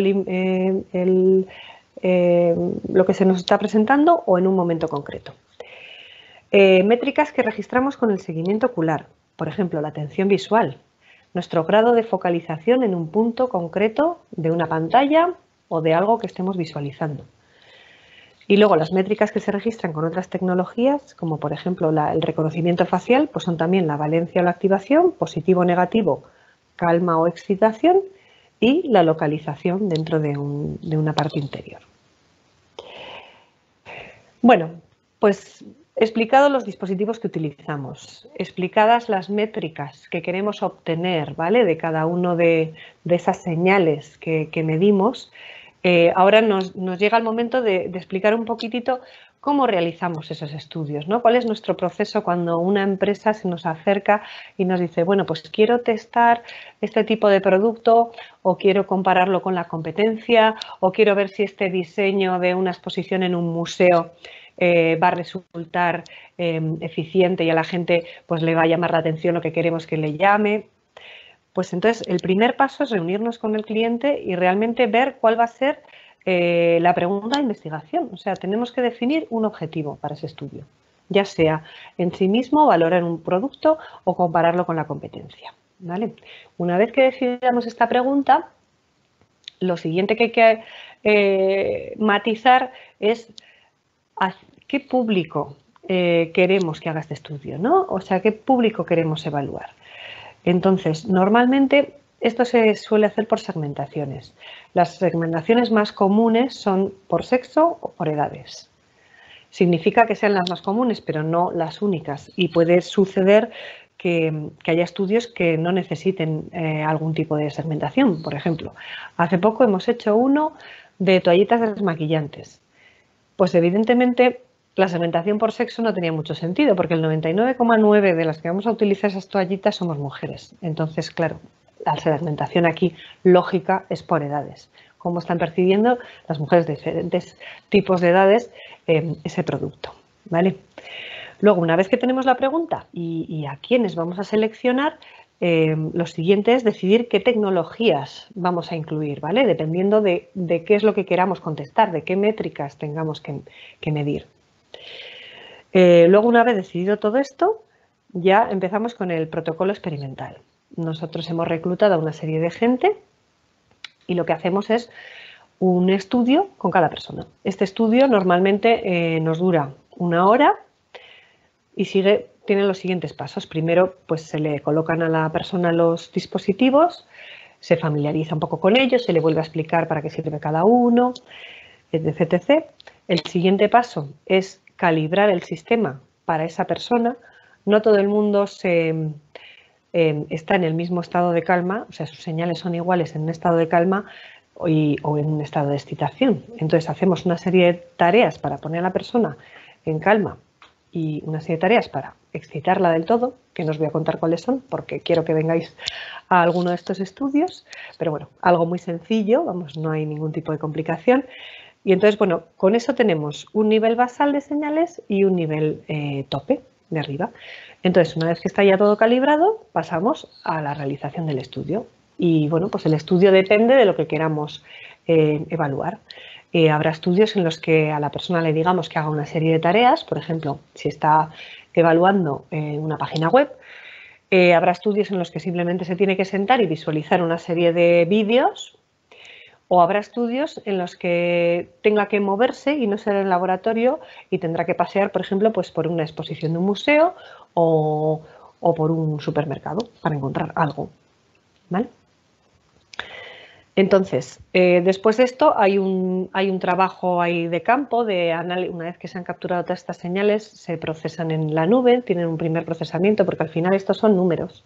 lo que se nos está presentando o en un momento concreto. Métricas que registramos con el seguimiento ocular, por ejemplo, la atención visual, nuestro grado de focalización en un punto concreto de una pantalla o de algo que estemos visualizando. Y luego las métricas que se registran con otras tecnologías, como por ejemplo el reconocimiento facial, pues son también la valencia o la activación, positivo o negativo, calma o excitación y la localización dentro de una parte interior. Bueno, pues explicados los dispositivos que utilizamos, explicadas las métricas que queremos obtener, ¿vale?, de cada uno de esas señales que medimos, ahora nos llega el momento de explicar un poquitito cómo realizamos esos estudios, ¿no? ¿Cuál es nuestro proceso cuando una empresa se nos acerca y nos dice, bueno, pues quiero testar este tipo de producto o quiero compararlo con la competencia o quiero ver si este diseño de una exposición en un museo va a resultar eficiente y a la gente pues le va a llamar la atención lo que queremos que le llame? Pues entonces el primer paso es reunirnos con el cliente y realmente ver cuál va a ser la pregunta de investigación. O sea, tenemos que definir un objetivo para ese estudio, ya sea en sí mismo valorar un producto o compararlo con la competencia, ¿vale? Una vez que decidamos esta pregunta, lo siguiente que hay que matizar es a qué público queremos que haga este estudio, ¿no? O sea, qué público queremos evaluar. Entonces, normalmente esto se suele hacer por segmentaciones. Las segmentaciones más comunes son por sexo o por edades. Significa que sean las más comunes, pero no las únicas. Y puede suceder que haya estudios que no necesiten algún tipo de segmentación. Por ejemplo, hace poco hemos hecho uno de toallitas desmaquillantes. Pues evidentemente la segmentación por sexo no tenía mucho sentido, porque el 99,9% de las que vamos a utilizar esas toallitas somos mujeres. Entonces, claro, la segmentación aquí lógica es por edades. Cómo están percibiendo las mujeres de diferentes tipos de edades ese producto, ¿vale? Luego, una vez que tenemos la pregunta y a quiénes vamos a seleccionar, lo siguiente es decidir qué tecnologías vamos a incluir, ¿vale? Dependiendo de qué es lo que queramos contestar, de qué métricas tengamos que medir. Luego, una vez decidido todo esto, ya empezamos con el protocolo experimental. Nosotros hemos reclutado a una serie de gente y lo que hacemos es un estudio con cada persona. Este estudio normalmente nos dura 1 hora y tiene los siguientes pasos. Primero, pues se le colocan a la persona los dispositivos, se familiariza un poco con ellos, se le vuelve a explicar para qué sirve cada uno, etc. El siguiente paso es calibrar el sistema para esa persona. No todo el mundo se está en el mismo estado de calma, o sea, sus señales son iguales en un estado de calma o en un estado de excitación. Entonces hacemos una serie de tareas para poner a la persona en calma y una serie de tareas para excitarla del todo, que no os voy a contar cuáles son porque quiero que vengáis a alguno de estos estudios, pero bueno, algo muy sencillo, vamos, no hay ningún tipo de complicación. Y entonces, bueno, con eso tenemos un nivel basal de señales y un nivel tope de arriba. Entonces, una vez que está ya todo calibrado, pasamos a la realización del estudio. Y bueno, pues el estudio depende de lo que queramos evaluar. Habrá estudios en los que a la persona le digamos que haga una serie de tareas, por ejemplo, si está evaluando una página web, habrá estudios en los que simplemente se tiene que sentar y visualizar una serie de vídeos, o habrá estudios en los que tenga que moverse y no ser en el laboratorio y tendrá que pasear, por ejemplo, pues por una exposición de un museo o por un supermercado para encontrar algo, ¿vale? Entonces, después de esto hay un trabajo ahí de campo, una vez que se han capturado todas estas señales, se procesan en la nube, tienen un primer procesamiento, porque al final estos son números.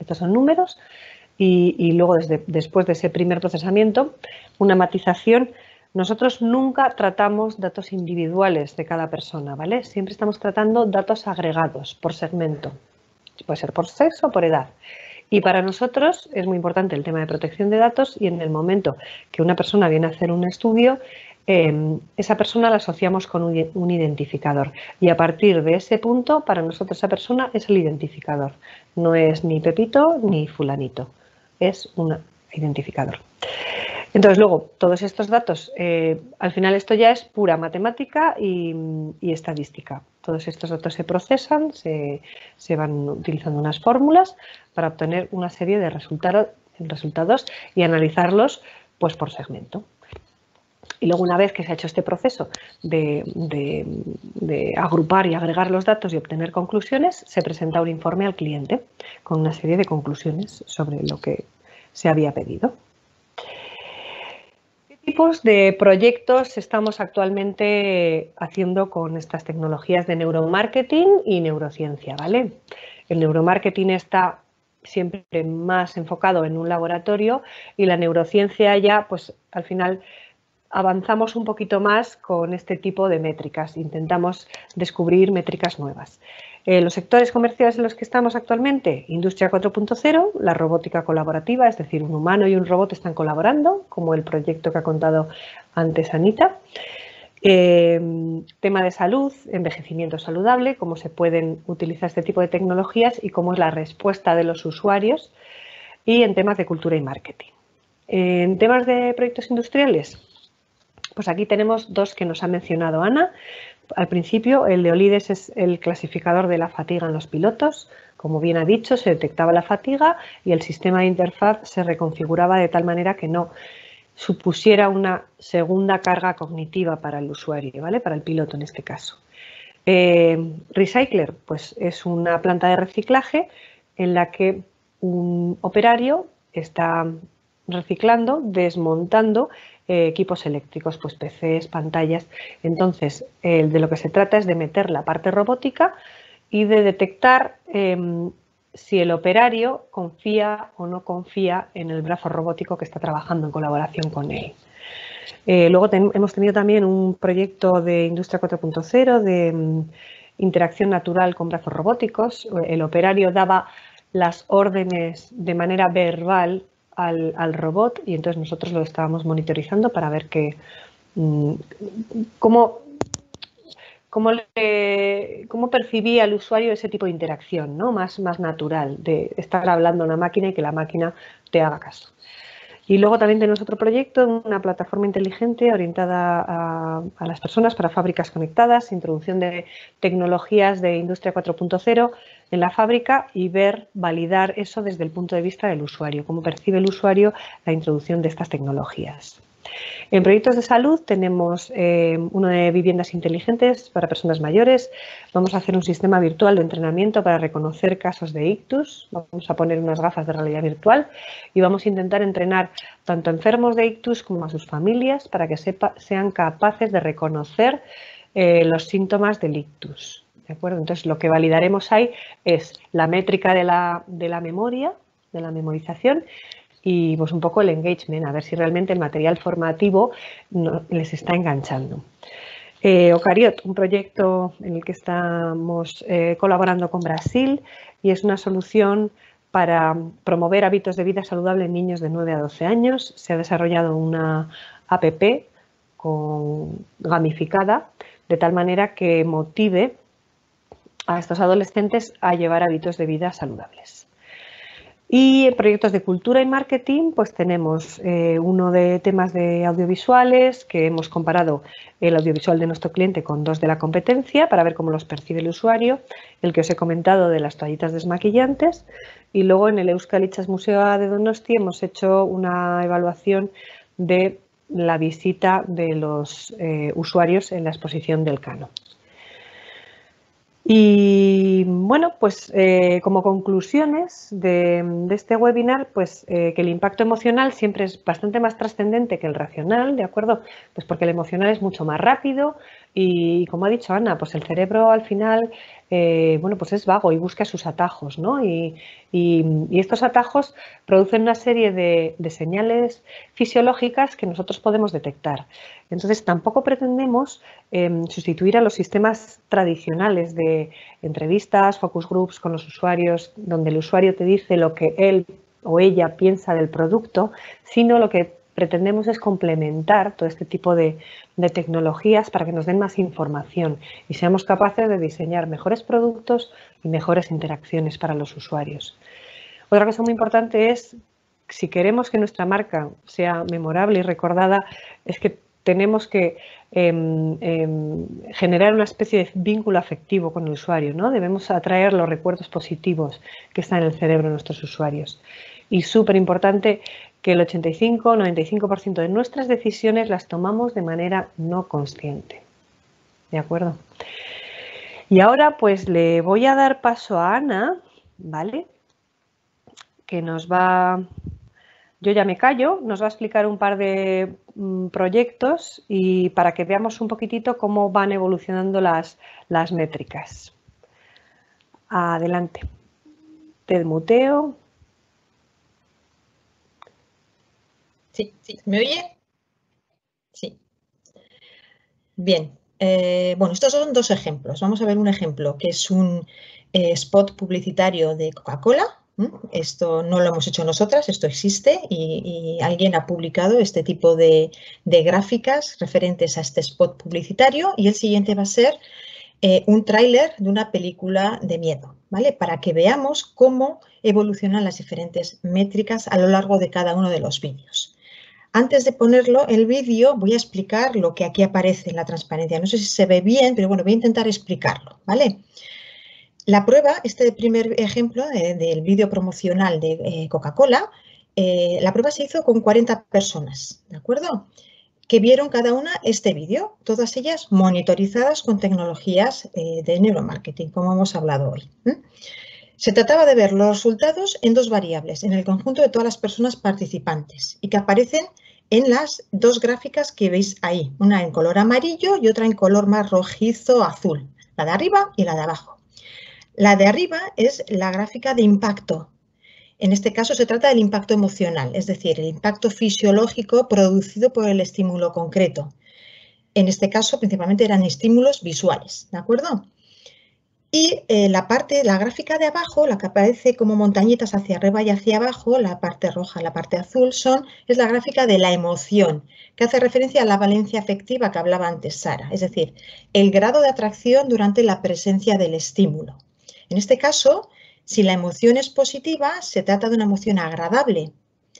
Y luego después de ese primer procesamiento, una matización. Nosotros nunca tratamos datos individuales de cada persona, ¿vale? Siempre estamos tratando datos agregados por segmento. Puede ser por sexo o por edad. Y para nosotros es muy importante el tema de protección de datos y en el momento que una persona viene a hacer un estudio, esa persona la asociamos con un identificador. Y a partir de ese punto, para nosotros esa persona es el identificador. No es ni Pepito ni fulanito, es un identificador. Entonces, luego, todos estos datos, al final esto ya es pura matemática y estadística. Todos estos datos se procesan, se van utilizando unas fórmulas para obtener una serie de resultados y analizarlos pues, por segmento. Y luego, una vez que se ha hecho este proceso de agrupar y agregar los datos y obtener conclusiones, se presenta un informe al cliente con una serie de conclusiones sobre lo que se había pedido. ¿Qué tipos de proyectos estamos actualmente haciendo con estas tecnologías de neuromarketing y neurociencia, ¿vale? El neuromarketing está siempre más enfocado en un laboratorio y la neurociencia ya, pues al final avanzamos un poquito más con este tipo de métricas, intentamos descubrir métricas nuevas. Los sectores comerciales en los que estamos actualmente, Industria 4.0, la robótica colaborativa, es decir, un humano y un robot están colaborando, como el proyecto que ha contado antes Anita. Tema de salud, envejecimiento saludable, cómo se pueden utilizar este tipo de tecnologías y cómo es la respuesta de los usuarios. Y en temas de cultura y marketing. En temas de proyectos industriales, pues aquí tenemos dos que nos ha mencionado Ana. Al principio, el de Olides es el clasificador de la fatiga en los pilotos. Como bien ha dicho, se detectaba la fatiga y el sistema de interfaz se reconfiguraba de tal manera que no supusiera una segunda carga cognitiva para el usuario, ¿vale? Para el piloto en este caso. Recycler, pues es una planta de reciclaje en la que un operario está reciclando, desmontando equipos eléctricos, pues PCs, pantallas. Entonces, de lo que se trata es de meter la parte robótica y de detectar si el operario confía o no confía en el brazo robótico que está trabajando en colaboración con él. Luego hemos tenido también un proyecto de Industria 4.0 de interacción natural con brazos robóticos. El operario daba las órdenes de manera verbal al robot y entonces nosotros lo estábamos monitorizando para ver cómo percibía el usuario ese tipo de interacción, ¿no? más natural, de estar hablando a una máquina y que la máquina te haga caso. Y luego también tenemos otro proyecto, una plataforma inteligente orientada a las personas para fábricas conectadas, introducción de tecnologías de Industria 4.0 en la fábrica y validar eso desde el punto de vista del usuario, cómo percibe el usuario la introducción de estas tecnologías. En proyectos de salud tenemos uno de viviendas inteligentes para personas mayores. Vamos a hacer un sistema virtual de entrenamiento para reconocer casos de ictus. Vamos a poner unas gafas de realidad virtual y vamos a intentar entrenar tanto a enfermos de ictus como a sus familias para que sean capaces de reconocer los síntomas del ictus. ¿de acuerdo? Entonces, lo que validaremos ahí es la métrica de la memoria, de la memorización, y pues un poco el engagement, a ver si realmente el material formativo les está enganchando. Ocariot, un proyecto en el que estamos colaborando con Brasil, y es una solución para promover hábitos de vida saludable en niños de 9 a 12 años. Se ha desarrollado una app gamificada, de tal manera que motive a estos adolescentes a llevar hábitos de vida saludables. Y en proyectos de cultura y marketing, pues tenemos uno de temas de audiovisuales, que hemos comparado el audiovisual de nuestro cliente con 2 de la competencia para ver cómo los percibe el usuario, el que os he comentado de las toallitas desmaquillantes, y luego en el Euskal Itsas Museoa de Donosti hemos hecho una evaluación de la visita de los usuarios en la exposición del Cano. Y bueno, pues como conclusiones de este webinar, pues que el impacto emocional siempre es bastante más trascendente que el racional, ¿de acuerdo? Pues porque el emocional es mucho más rápido y como ha dicho Ana, pues el cerebro al final, bueno, pues es vago y busca sus atajos, ¿no? Y estos atajos producen una serie de señales fisiológicas que nosotros podemos detectar. Entonces, tampoco pretendemos sustituir a los sistemas tradicionales de entrevistas, focus groups con los usuarios, donde el usuario te dice lo que él o ella piensa del producto, sino lo que pretendemos es complementar todo este tipo de tecnologías para que nos den más información y seamos capaces de diseñar mejores productos y mejores interacciones para los usuarios. Otra cosa muy importante es, si queremos que nuestra marca sea memorable y recordada, es que tenemos que generar una especie de vínculo afectivo con el usuario, ¿no? Debemos atraer los recuerdos positivos que están en el cerebro de nuestros usuarios. Y súper importante que el 85-95% de nuestras decisiones las tomamos de manera no consciente. ¿De acuerdo? Y ahora pues le voy a dar paso a Ana, ¿vale? Que nos va... Yo ya me callo, nos va a explicar un par de proyectos y para que veamos un poquitito cómo van evolucionando las métricas. Adelante. Te muteo. Sí, ¿me oye? Sí. Bien. Bueno, estos son 2 ejemplos. Vamos a ver un ejemplo que es un spot publicitario de Coca-Cola. Esto no lo hemos hecho nosotras, esto existe y alguien ha publicado este tipo de gráficas referentes a este spot publicitario, y el siguiente va a ser un tráiler de una película de miedo, ¿vale? Para que veamos cómo evolucionan las diferentes métricas a lo largo de cada uno de los vídeos. Antes de ponerlo el vídeo voy a explicar lo que aquí aparece en la transparencia. No sé si se ve bien, pero bueno, voy a intentar explicarlo, ¿vale? La prueba, este primer ejemplo del vídeo promocional de Coca-Cola, la prueba se hizo con 40 personas, ¿de acuerdo? Que vieron cada una este vídeo, todas ellas monitorizadas con tecnologías de neuromarketing, como hemos hablado hoy. Se trataba de ver los resultados en 2 variables, en el conjunto de todas las personas participantes, y que aparecen en las 2 gráficas que veis ahí, una en color amarillo y otra en color más rojizo azul, la de arriba y la de abajo. La de arriba es la gráfica de impacto. En este caso se trata del impacto emocional, es decir, el impacto fisiológico producido por el estímulo concreto. En este caso, principalmente eran estímulos visuales, ¿de acuerdo? Y la gráfica de abajo, la que aparece como montañitas hacia arriba y hacia abajo, la parte roja, la parte azul, es la gráfica de la emoción, que hace referencia a la valencia afectiva que hablaba antes Sara, es decir, el grado de atracción durante la presencia del estímulo. En este caso, si la emoción es positiva, se trata de una emoción agradable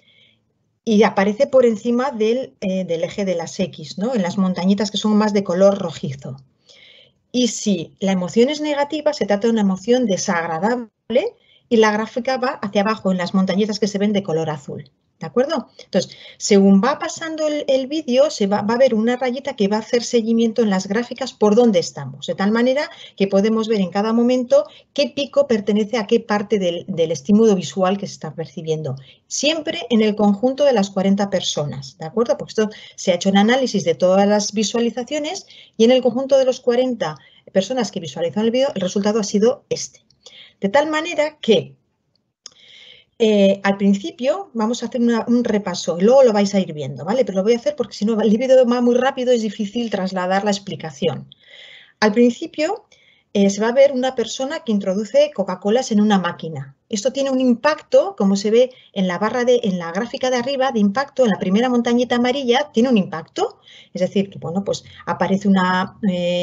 y aparece por encima del eje de las X, ¿no? En las montañitas que son más de color rojizo. Y si la emoción es negativa, se trata de una emoción desagradable y la gráfica va hacia abajo en las montañitas que se ven de color azul. ¿De acuerdo? Entonces, según va pasando el vídeo, va a haber una rayita que va a hacer seguimiento en las gráficas por dónde estamos, de tal manera que podemos ver en cada momento qué pico pertenece a qué parte del estímulo visual que se está percibiendo. Siempre en el conjunto de las 40 personas, ¿de acuerdo? Porque esto se ha hecho un análisis de todas las visualizaciones y en el conjunto de los 40 personas que visualizan el vídeo, el resultado ha sido este. De tal manera que al principio vamos a hacer un repaso y luego lo vais a ir viendo, ¿vale? Pero lo voy a hacer porque si no el vídeo va muy rápido, es difícil trasladar la explicación. Al principio se va a ver una persona que introduce Coca-Colas en una máquina. Esto tiene un impacto, como se ve en la gráfica de arriba de impacto, en la primera montañita amarilla, tiene un impacto. Es decir, que bueno, pues aparece una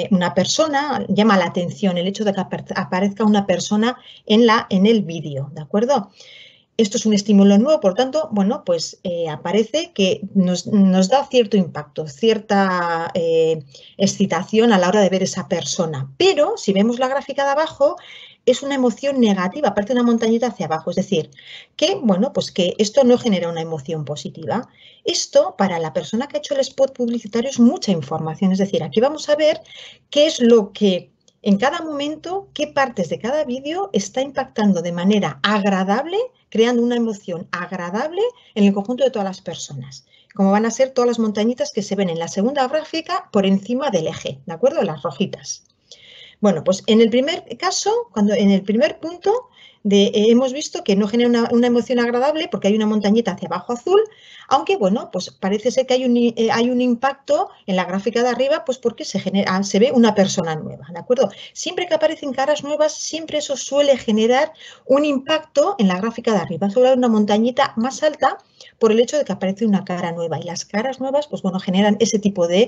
persona, llama la atención el hecho de que aparezca una persona en el vídeo, ¿de acuerdo? Esto es un estímulo nuevo, por tanto, bueno, pues aparece que nos da cierto impacto, cierta excitación a la hora de ver esa persona. Pero si vemos la gráfica de abajo, es una emoción negativa, aparece una montañita hacia abajo. Es decir, que, bueno, pues que esto no genera una emoción positiva. Esto, para la persona que ha hecho el spot publicitario, es mucha información. Es decir, aquí vamos a ver qué es lo que en cada momento, qué partes de cada vídeo está impactando de manera agradable, creando una emoción agradable en el conjunto de todas las personas, como van a ser todas las montañitas que se ven en la segunda gráfica por encima del eje, ¿de acuerdo? Las rojitas. Bueno, pues en el primer caso, en el primer punto, hemos visto que no genera una emoción agradable porque hay una montañita hacia abajo azul, aunque bueno, pues parece ser que hay un impacto en la gráfica de arriba, pues porque se ve una persona nueva, ¿de acuerdo? Siempre que aparecen caras nuevas, siempre eso suele generar un impacto en la gráfica de arriba, sobre una montañita más alta por el hecho de que aparece una cara nueva, y las caras nuevas, pues bueno, generan ese tipo de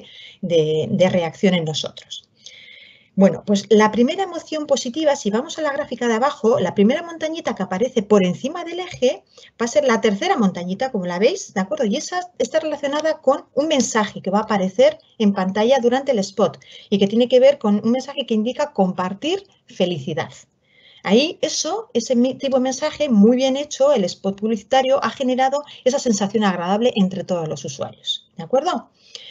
reacción en nosotros. Bueno, pues la primera emoción positiva, si vamos a la gráfica de abajo, la primera montañita que aparece por encima del eje va a ser la tercera montañita, como la veis, ¿de acuerdo? Y esa está relacionada con un mensaje que va a aparecer en pantalla durante el spot y que tiene que ver con un mensaje que indica compartir felicidad. Ahí ese tipo de mensaje muy bien hecho, el spot publicitario, ha generado esa sensación agradable entre todos los usuarios, ¿de acuerdo?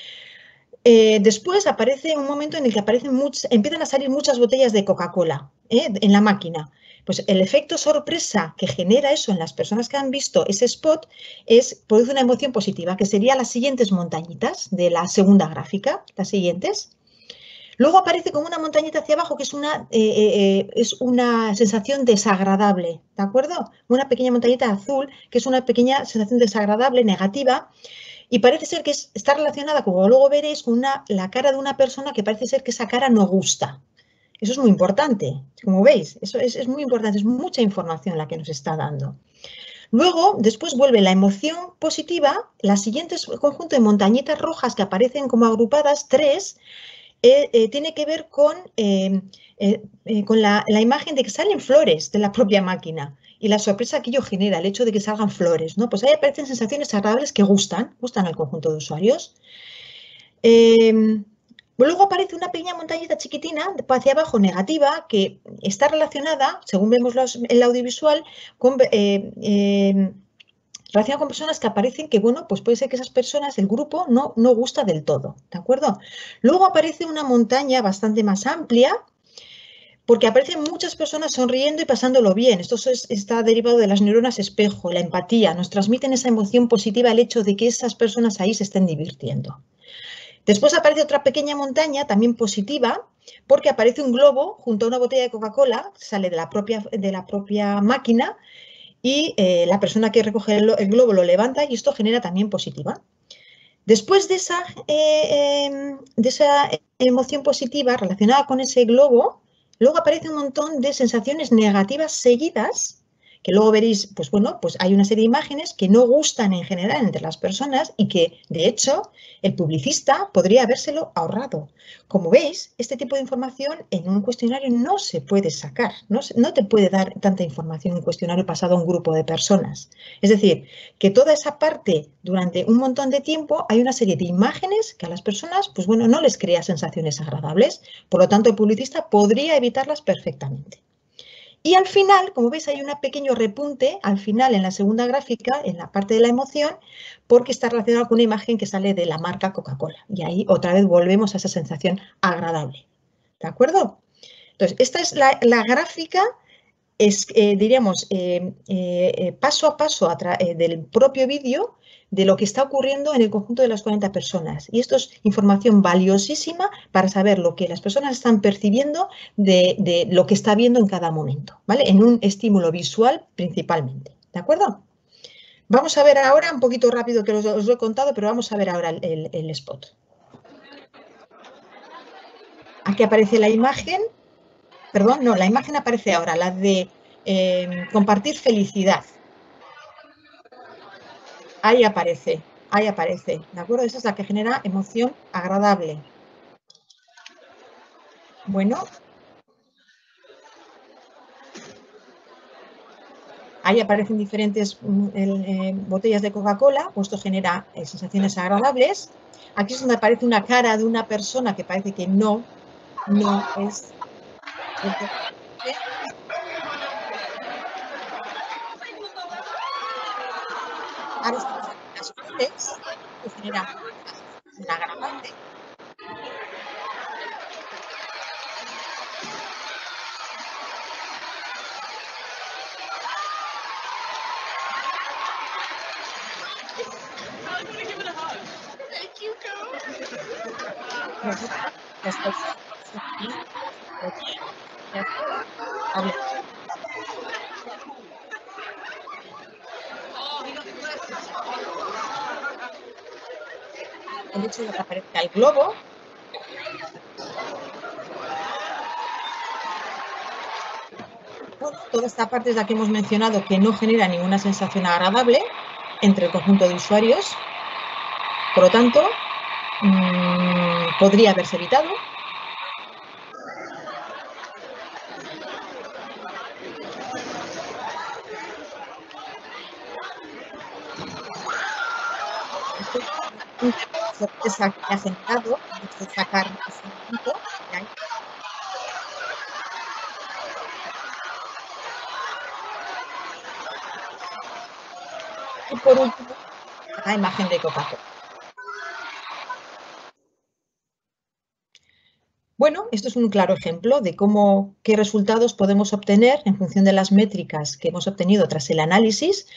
Después aparece un momento en el que empiezan a salir muchas botellas de Coca-Cola en la máquina. Pues el efecto sorpresa que genera eso en las personas que han visto ese spot produce una emoción positiva, que serían las siguientes montañitas de la segunda gráfica, las siguientes. Luego aparece como una montañita hacia abajo que es una sensación desagradable, ¿de acuerdo? Una pequeña montañita azul que es una pequeña sensación desagradable, negativa. Y parece ser que está relacionada, como luego veréis, con la cara de una persona que parece ser que esa cara no gusta. Eso es muy importante, como veis, eso es muy importante, es mucha información la que nos está dando. Luego, después vuelve la emoción positiva, las siguientes conjunto de montañitas rojas que aparecen como agrupadas, 3, tiene que ver con la imagen de que salen flores de la propia máquina. Y la sorpresa que ello genera, el hecho de que salgan flores, ¿no? Pues ahí aparecen sensaciones agradables que gustan al conjunto de usuarios. Luego aparece una pequeña montañita chiquitina hacia abajo negativa que está relacionada, según vemos el audiovisual, relacionada con personas que aparecen que, bueno, pues puede ser que esas personas, el grupo, no gusta del todo, ¿de acuerdo? Luego aparece una montaña bastante más amplia, porque aparecen muchas personas sonriendo y pasándolo bien. Esto está derivado de las neuronas espejo, la empatía. Nos transmiten esa emoción positiva el hecho de que esas personas ahí se estén divirtiendo. Después aparece otra pequeña montaña, también positiva, porque aparece un globo junto a una botella de Coca-Cola, sale de la propia máquina, y la persona que recoge el globo lo levanta y esto genera también positiva. Después de esa emoción positiva relacionada con ese globo, luego aparece un montón de sensaciones negativas seguidas, que luego veréis, pues bueno, pues hay una serie de imágenes que no gustan en general entre las personas y que, de hecho, el publicista podría habérselo ahorrado. Como veis, este tipo de información en un cuestionario no se puede sacar, no te puede dar tanta información en un cuestionario pasado a un grupo de personas. Es decir, que toda esa parte, durante un montón de tiempo, hay una serie de imágenes que a las personas, pues bueno, no les crea sensaciones agradables. Por lo tanto, el publicista podría evitarlas perfectamente. Y al final, como veis, hay un pequeño repunte al final en la segunda gráfica, en la parte de la emoción, porque está relacionado con una imagen que sale de la marca Coca-Cola. Y ahí otra vez volvemos a esa sensación agradable. ¿De acuerdo? Entonces, esta es la gráfica diríamos, paso a paso del propio vídeo de lo que está ocurriendo en el conjunto de las 40 personas. Y esto es información valiosísima para saber lo que las personas están percibiendo de lo que está viendo en cada momento, ¿vale? En un estímulo visual principalmente, ¿de acuerdo? Vamos a ver ahora, un poquito rápido que os lo he contado, pero vamos a ver ahora el spot. Aquí aparece la imagen, perdón, no, la imagen aparece ahora, la de compartir felicidad. Ahí aparece, ¿de acuerdo? Esa es la que genera emoción agradable. Bueno. Ahí aparecen diferentes botellas de Coca-Cola, pues esto genera sensaciones agradables. Aquí es donde aparece una cara de una persona que parece que no es... Ahora estamos aquí en las flores, que genera una agradable. El hecho de que aparezca el globo. Bueno, toda esta parte es la que hemos mencionado que no genera ninguna sensación agradable entre el conjunto de usuarios. Por lo tanto, podría haberse evitado. Sorpresa que ha generado de sacar ese punto. Y por último, la imagen de Coca-Cola. Bueno, esto es un claro ejemplo de qué resultados podemos obtener en función de las métricas que hemos obtenido tras el análisis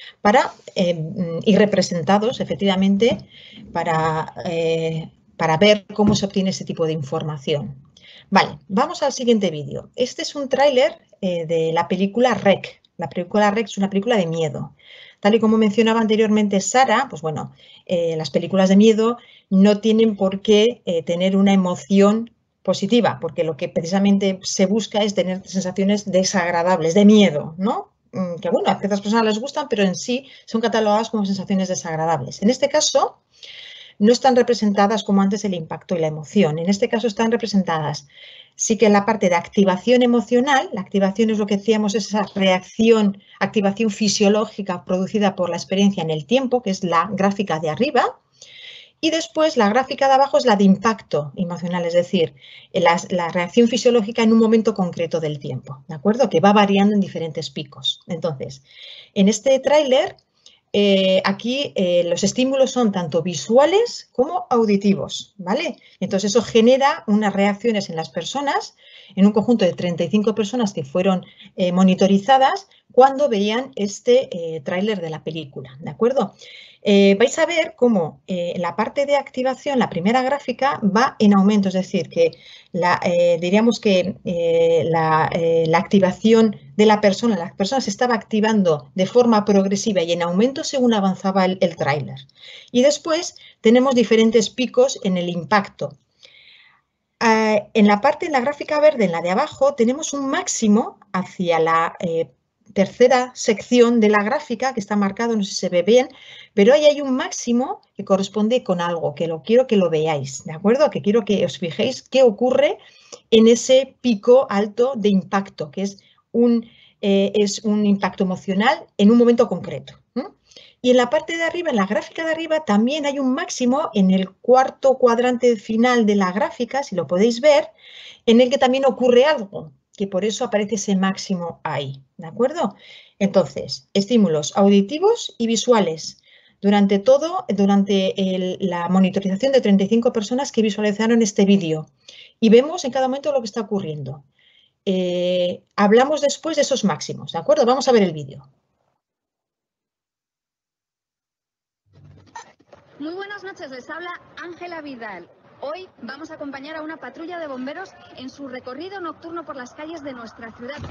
y representados, efectivamente, para ver cómo se obtiene ese tipo de información. Vale, vamos al siguiente vídeo. Este es un tráiler de la película REC. La película REC es una película de miedo. Tal y como mencionaba anteriormente Sara, pues bueno, las películas de miedo no tienen por qué tener una emoción positiva, porque lo que precisamente se busca es tener sensaciones desagradables, de miedo, ¿no? Que bueno, a ciertas personas les gustan, pero en sí son catalogadas como sensaciones desagradables. En este caso, no están representadas como antes el impacto y la emoción. En este caso están representadas, sí que en la parte de activación emocional, la activación es lo que decíamos, es esa reacción, activación fisiológica producida por la experiencia en el tiempo, que es la gráfica de arriba. Y después la gráfica de abajo es la de impacto emocional, es decir, la reacción fisiológica en un momento concreto del tiempo, ¿de acuerdo? Que va variando en diferentes picos. Entonces, en este tráiler, aquí los estímulos son tanto visuales como auditivos, ¿vale? Entonces, eso genera unas reacciones en las personas, en un conjunto de 35 personas que fueron monitorizadas cuando veían este tráiler de la película, ¿de acuerdo? Vais a ver cómo la parte de activación, la primera gráfica, va en aumento, es decir, que diríamos que la activación de la persona se estaba activando de forma progresiva y en aumento según avanzaba el tráiler. Y después tenemos diferentes picos en el impacto. En la gráfica verde, en la de abajo, tenemos un máximo hacia la tercera sección de la gráfica que está marcado, no sé si se ve bien, pero ahí hay un máximo que corresponde con algo, que quiero que lo veáis, ¿de acuerdo? Que quiero que os fijéis qué ocurre en ese pico alto de impacto, que es un impacto emocional en un momento concreto. Y en la parte de arriba, en la gráfica de arriba, también hay un máximo en el cuarto cuadrante final de la gráfica, si lo podéis ver, en el que también ocurre algo, que por eso aparece ese máximo ahí, ¿de acuerdo? Entonces, estímulos auditivos y visuales. Durante la monitorización de 35 personas que visualizaron este vídeo. Y vemos en cada momento lo que está ocurriendo. hablamos después de esos máximos, ¿de acuerdo? Vamos a ver el vídeo. Muy buenas noches, les habla Ángela Vidal. Hoy vamos a acompañar a una patrulla de bomberos en su recorrido nocturno por las calles de nuestra ciudad.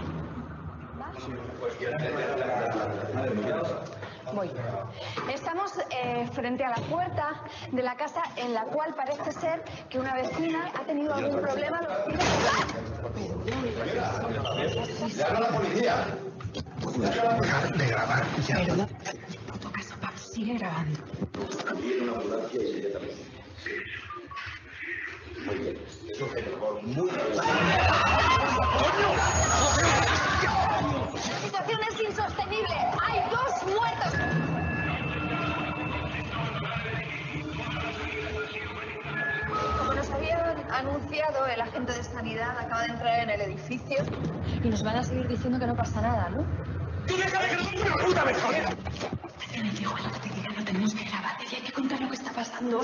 Voy. Estamos frente a la puerta de la casa en la cual parece ser que una vecina ha tenido algún problema. ¡Llama a la policía! Dejar de grabar ya. Pero no, puto caso, Pablo, sigue grabando. También una ambulancia inmediatamente. Sí. Muy bien. Es un género muy... La situación es insostenible. Hay 2 muertos. Como nos habían anunciado, el agente de sanidad acaba de entrar en el edificio y nos van a seguir diciendo que no pasa nada, ¿no? ¡Tú déjame que no tengo una puta vez, joder! Especialmente igual lo que te digan, lo tenemos que grabar y hay que contar lo que está pasando.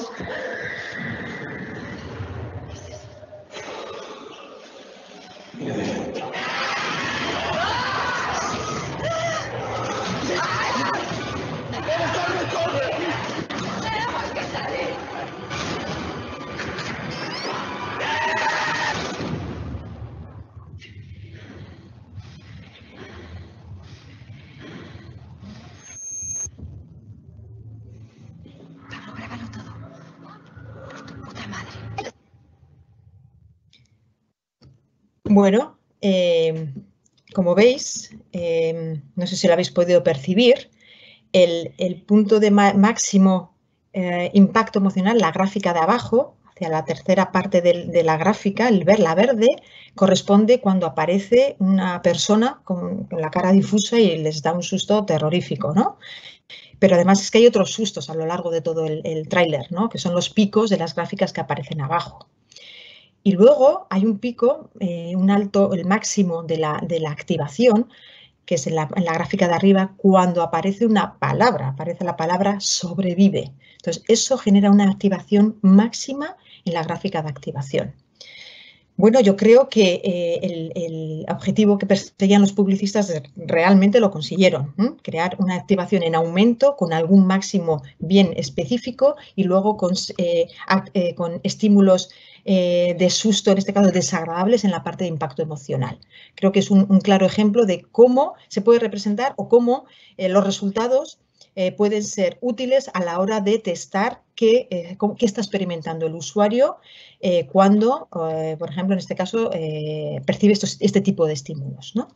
¡Tenemos que salir! Pablo, grábalo todo. Por tu puta madre. Bueno, como veis, no sé si lo habéis podido percibir, el punto de máximo impacto emocional, la gráfica de abajo, hacia la tercera parte de la gráfica, la verde, corresponde cuando aparece una persona con la cara difusa y les da un susto terrorífico, ¿no? Pero además es que hay otros sustos a lo largo de todo el tráiler, ¿no? Que son los picos de las gráficas que aparecen abajo. Y luego hay un pico, un alto, el máximo de la activación, que es en la gráfica de arriba, cuando aparece una palabra, aparece la palabra sobrevive. Entonces, eso genera una activación máxima en la gráfica de activación. Bueno, yo creo que el objetivo que perseguían los publicistas realmente lo consiguieron, crear una activación en aumento con algún máximo bien específico y luego con estímulos de susto, en este caso desagradables, en la parte de impacto emocional. Creo que es un claro ejemplo de cómo se puede representar o cómo los resultados pueden ser útiles a la hora de testar qué está experimentando el usuario cuando, por ejemplo, en este caso, percibe este tipo de estímulos, ¿no?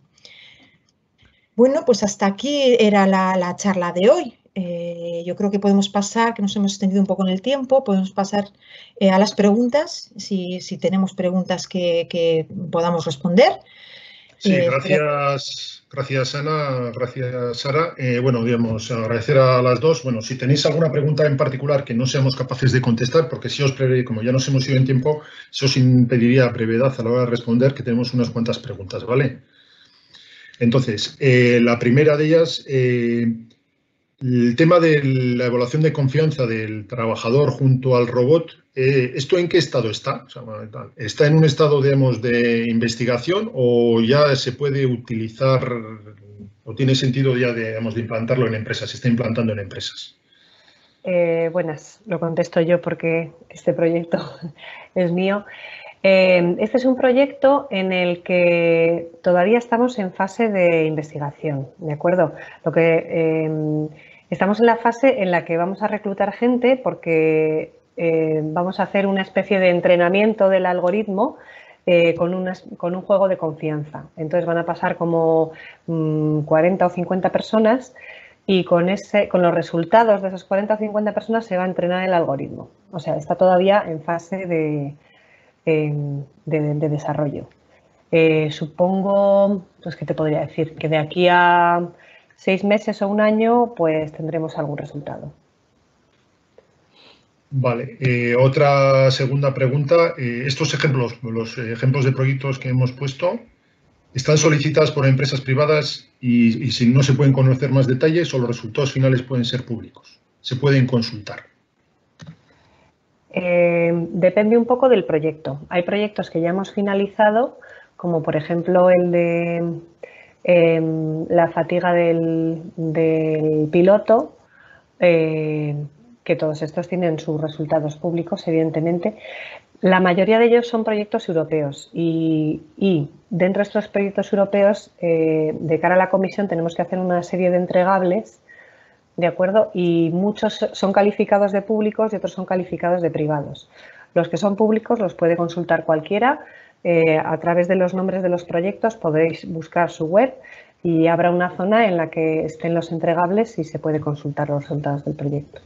Bueno, pues hasta aquí era la charla de hoy. Yo creo que podemos pasar, que nos hemos extendido un poco en el tiempo, podemos pasar a las preguntas, si tenemos preguntas que podamos responder. Sí, gracias Ana, gracias Sara. Bueno, digamos, agradecer a las dos. Bueno, si tenéis alguna pregunta en particular que no seamos capaces de contestar, porque si como ya nos hemos ido en tiempo, eso os impediría brevedad a la hora de responder, que tenemos unas cuantas preguntas, ¿vale? Entonces, la primera de ellas, el tema de la evaluación de confianza del trabajador junto al robot, ¿esto en qué estado está? O sea, ¿está en un estado, digamos, de investigación o ya se puede utilizar o tiene sentido ya de implantarlo en empresas? ¿Se está implantando en empresas? Buenas, lo contesto yo porque este proyecto es mío. Este es un proyecto en el que todavía estamos en fase de investigación, ¿de acuerdo? Estamos en la fase en la que vamos a reclutar gente porque vamos a hacer una especie de entrenamiento del algoritmo con un juego de confianza. Entonces van a pasar como 40 o 50 personas y con los resultados de esas 40 o 50 personas se va a entrenar el algoritmo. O sea, está todavía en fase de desarrollo. Supongo, pues, ¿qué te podría decir? Que de aquí a 6 meses o un año, pues tendremos algún resultado. Vale. Otra segunda pregunta. Estos ejemplos, los ejemplos de proyectos que hemos puesto, ¿están solicitadas por empresas privadas y si no se pueden conocer más detalles o los resultados finales pueden ser públicos? ¿Se pueden consultar? Depende un poco del proyecto. Hay proyectos que ya hemos finalizado como por ejemplo el de la fatiga del piloto, que todos estos tienen sus resultados públicos, evidentemente. La mayoría de ellos son proyectos europeos y dentro de estos proyectos europeos, de cara a la comisión, tenemos que hacer una serie de entregables, ¿de acuerdo? Y muchos son calificados de públicos y otros son calificados de privados. Los que son públicos los puede consultar cualquiera. A través de los nombres de los proyectos podéis buscar su web y habrá una zona en la que estén los entregables y se puede consultar los resultados del proyecto.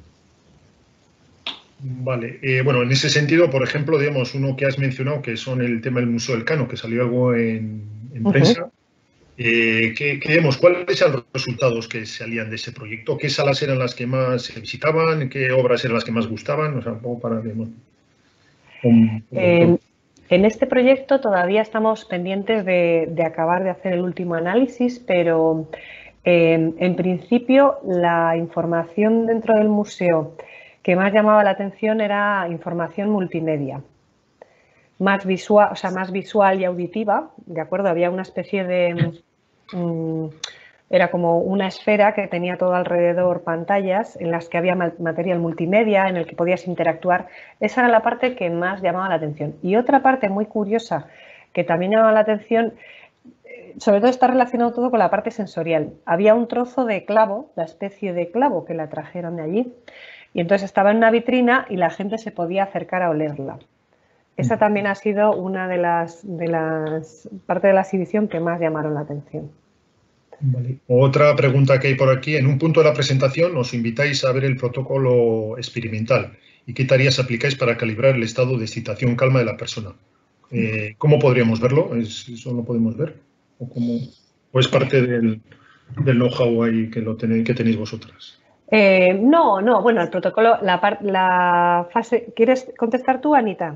Vale, bueno, en ese sentido, por ejemplo, digamos, uno que has mencionado, que son el tema del Museo del Cano, que salió algo en prensa. ¿Cuáles eran los resultados que salían de ese proyecto? ¿Qué salas eran las que más se visitaban? ¿Qué obras eran las que más gustaban? O sea, un poco para ver, ¿no? En este proyecto todavía estamos pendientes de acabar de hacer el último análisis, pero en principio la información dentro del museo que más llamaba la atención era información multimedia, más visual, o sea, más visual y auditiva, ¿de acuerdo? Había una especie de... era como una esfera que tenía todo alrededor pantallas en las que había material multimedia, en el que podías interactuar. Esa era la parte que más llamaba la atención. Y otra parte muy curiosa que también llamaba la atención, sobre todo está relacionado todo con la parte sensorial. Había un trozo de clavo, la especie de clavo que la trajeron de allí, y entonces estaba en una vitrina y la gente se podía acercar a olerla. Esa también ha sido una de las partes de la exhibición que más llamaron la atención. Vale. Otra pregunta que hay por aquí. En un punto de la presentación os invitáis a ver el protocolo experimental y qué tareas aplicáis para calibrar el estado de excitación calma de la persona. ¿Cómo podríamos verlo? ¿Eso lo podemos ver? ¿O es parte del know-how ahí que tenéis vosotras? No, bueno, el protocolo, la fase... ¿Quieres contestar tú, Anita?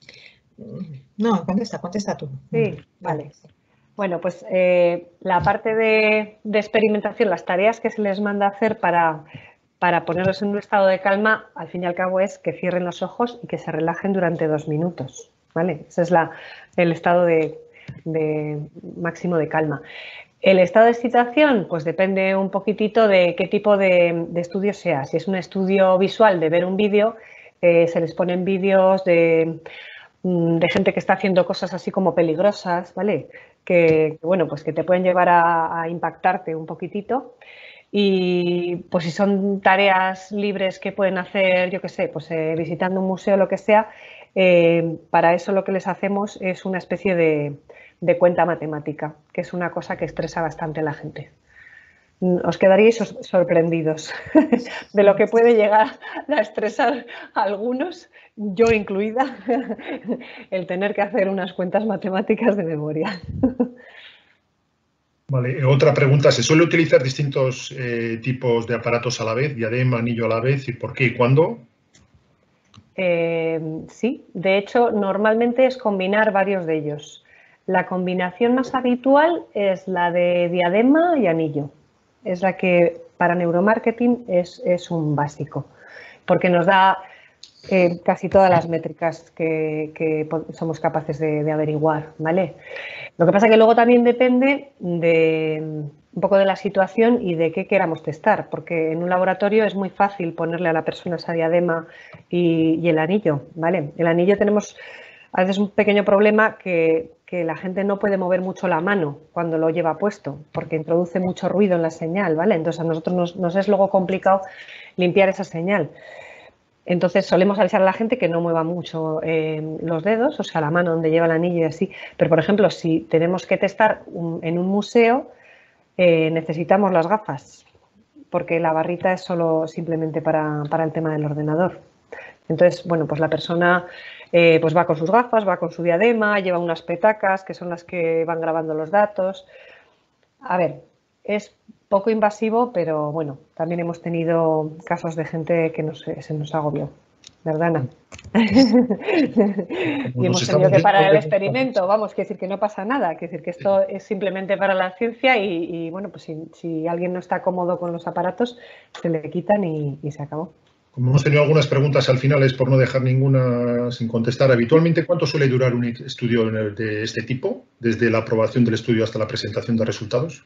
No, contesta tú. Sí, vale. Bueno, pues la parte de experimentación, las tareas que se les manda a hacer para ponerlos en un estado de calma, al fin y al cabo es que cierren los ojos y que se relajen durante 2 minutos, ¿vale? Ese es el estado de máximo de calma. El estado de excitación, pues depende un poquitito de qué tipo de estudio sea. Si es un estudio visual de ver un vídeo, se les ponen vídeos de gente que está haciendo cosas así como peligrosas, ¿vale? Que bueno, pues que te pueden llevar a impactarte un poquitito. Y pues si son tareas libres que pueden hacer, yo qué sé, pues visitando un museo o lo que sea, para eso lo que les hacemos es una especie de cuenta matemática, que es una cosa que estresa bastante a la gente. Os quedaríais sorprendidos de lo que puede llegar a estresar a algunos, yo incluida, el tener que hacer unas cuentas matemáticas de memoria. Vale, otra pregunta. ¿Se suele utilizar distintos tipos de aparatos a la vez, diadema, anillo a la vez, y por qué y cuándo? Sí, de hecho, normalmente es combinar varios de ellos. La combinación más habitual es la de diadema y anillo. Es la que para neuromarketing es un básico, porque nos da casi todas las métricas que somos capaces de averiguar, ¿vale? Lo que pasa es que luego también depende un poco de la situación y de qué queramos testar, porque en un laboratorio es muy fácil ponerle a la persona esa diadema y el anillo, ¿vale? El anillo tenemos a veces un pequeño problema que la gente no puede mover mucho la mano cuando lo lleva puesto, porque introduce mucho ruido en la señal, ¿vale? Entonces a nosotros nos es luego complicado limpiar esa señal. Entonces solemos avisar a la gente que no mueva mucho los dedos, o sea, la mano donde lleva el anillo y así. Pero, por ejemplo, si tenemos que testar en un museo, necesitamos las gafas, porque la barrita es solo simplemente para el tema del ordenador. Entonces, bueno, pues la persona pues va con sus gafas, va con su diadema, lleva unas petacas que son las que van grabando los datos. A ver, es poco invasivo, pero bueno, también hemos tenido casos de gente que se nos agobió, ¿verdad, Ana? Y hemos tenido que parar el experimento, vamos, quiere decir que no pasa nada, quiere decir que esto es simplemente para la ciencia y bueno, pues si alguien no está cómodo con los aparatos, se le quitan y se acabó. Como hemos tenido algunas preguntas al final, es por no dejar ninguna sin contestar. Habitualmente, ¿cuánto suele durar un estudio de este tipo, desde la aprobación del estudio hasta la presentación de resultados?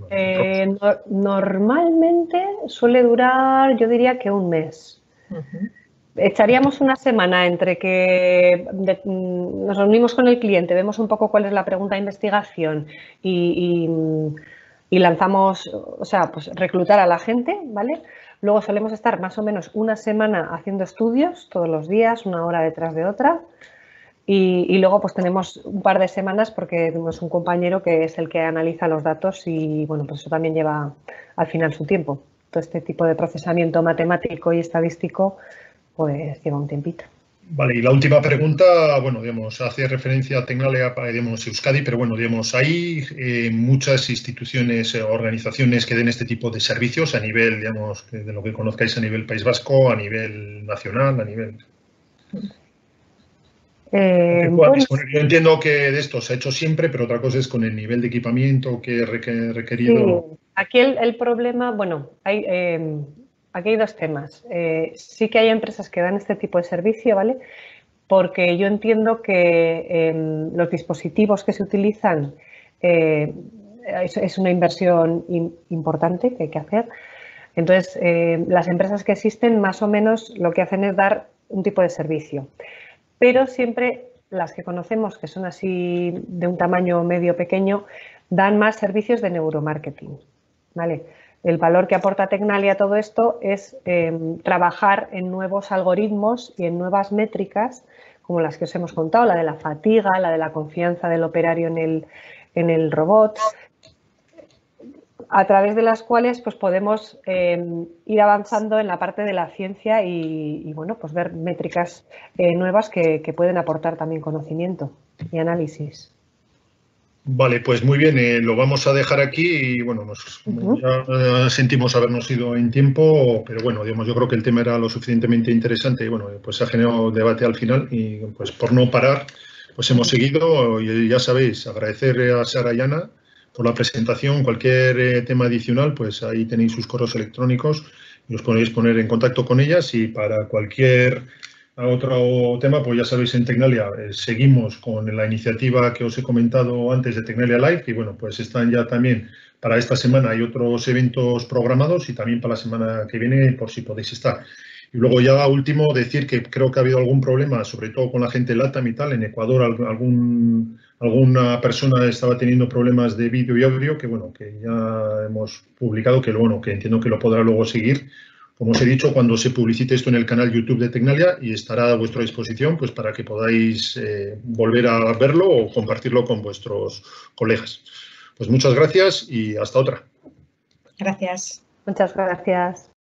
Normalmente suele durar, yo diría que un mes. Echaríamos una semana entre que nos reunimos con el cliente, vemos un poco cuál es la pregunta de investigación y lanzamos, o sea, pues reclutar a la gente, ¿vale? Luego solemos estar más o menos una semana haciendo estudios todos los días, una hora detrás de otra. Y luego pues tenemos un par de semanas porque tenemos un compañero que es el que analiza los datos y bueno, pues eso también lleva al final su tiempo. Todo este tipo de procesamiento matemático y estadístico pues lleva un tiempito. Vale, y la última pregunta, bueno, digamos, hace referencia a Tecnalia, digamos, Euskadi, pero bueno, digamos, hay muchas instituciones, organizaciones que den este tipo de servicios a nivel, digamos, de lo que conozcáis a nivel País Vasco, a nivel nacional, a nivel... Bueno, yo entiendo que de esto se ha hecho siempre, pero otra cosa es con el nivel de equipamiento que he requerido. Sí. Aquí el problema, bueno, aquí hay dos temas. Sí que hay empresas que dan este tipo de servicio, ¿vale? Porque yo entiendo que los dispositivos que se utilizan es una inversión importante que hay que hacer. Entonces, las empresas que existen más o menos lo que hacen es dar un tipo de servicio. Pero siempre las que conocemos, que son así de un tamaño medio pequeño, dan más servicios de neuromarketing, ¿vale? El valor que aporta Tecnalia a todo esto es trabajar en nuevos algoritmos y en nuevas métricas, como las que os hemos contado, la de la fatiga, la de la confianza del operario en el robot, a través de las cuales pues, podemos ir avanzando en la parte de la ciencia y bueno, pues ver métricas nuevas que pueden aportar también conocimiento y análisis. Vale, pues muy bien, lo vamos a dejar aquí y bueno, ya sentimos habernos ido en tiempo, pero bueno, digamos, yo creo que el tema era lo suficientemente interesante y bueno, pues ha generado debate al final y pues por no parar, pues hemos seguido y ya sabéis, agradecer a Sara y Ana por la presentación, cualquier tema adicional, pues ahí tenéis sus correos electrónicos y os podéis poner en contacto con ellas y para cualquier otro tema, pues ya sabéis, en Tecnalia seguimos con la iniciativa que os he comentado antes de Tecnalia Live y bueno, pues están ya también para esta semana, hay otros eventos programados y también para la semana que viene por si podéis estar. Y luego ya último decir que creo que ha habido algún problema, sobre todo con la gente LATAM y tal, en Ecuador alguna persona estaba teniendo problemas de vídeo y audio que bueno, que ya hemos publicado, que bueno, que entiendo que lo podrá luego seguir. Como os he dicho, cuando se publicite esto en el canal YouTube de Tecnalia y estará a vuestra disposición pues para que podáis volver a verlo o compartirlo con vuestros colegas. Pues muchas gracias y hasta otra. Gracias. Muchas gracias.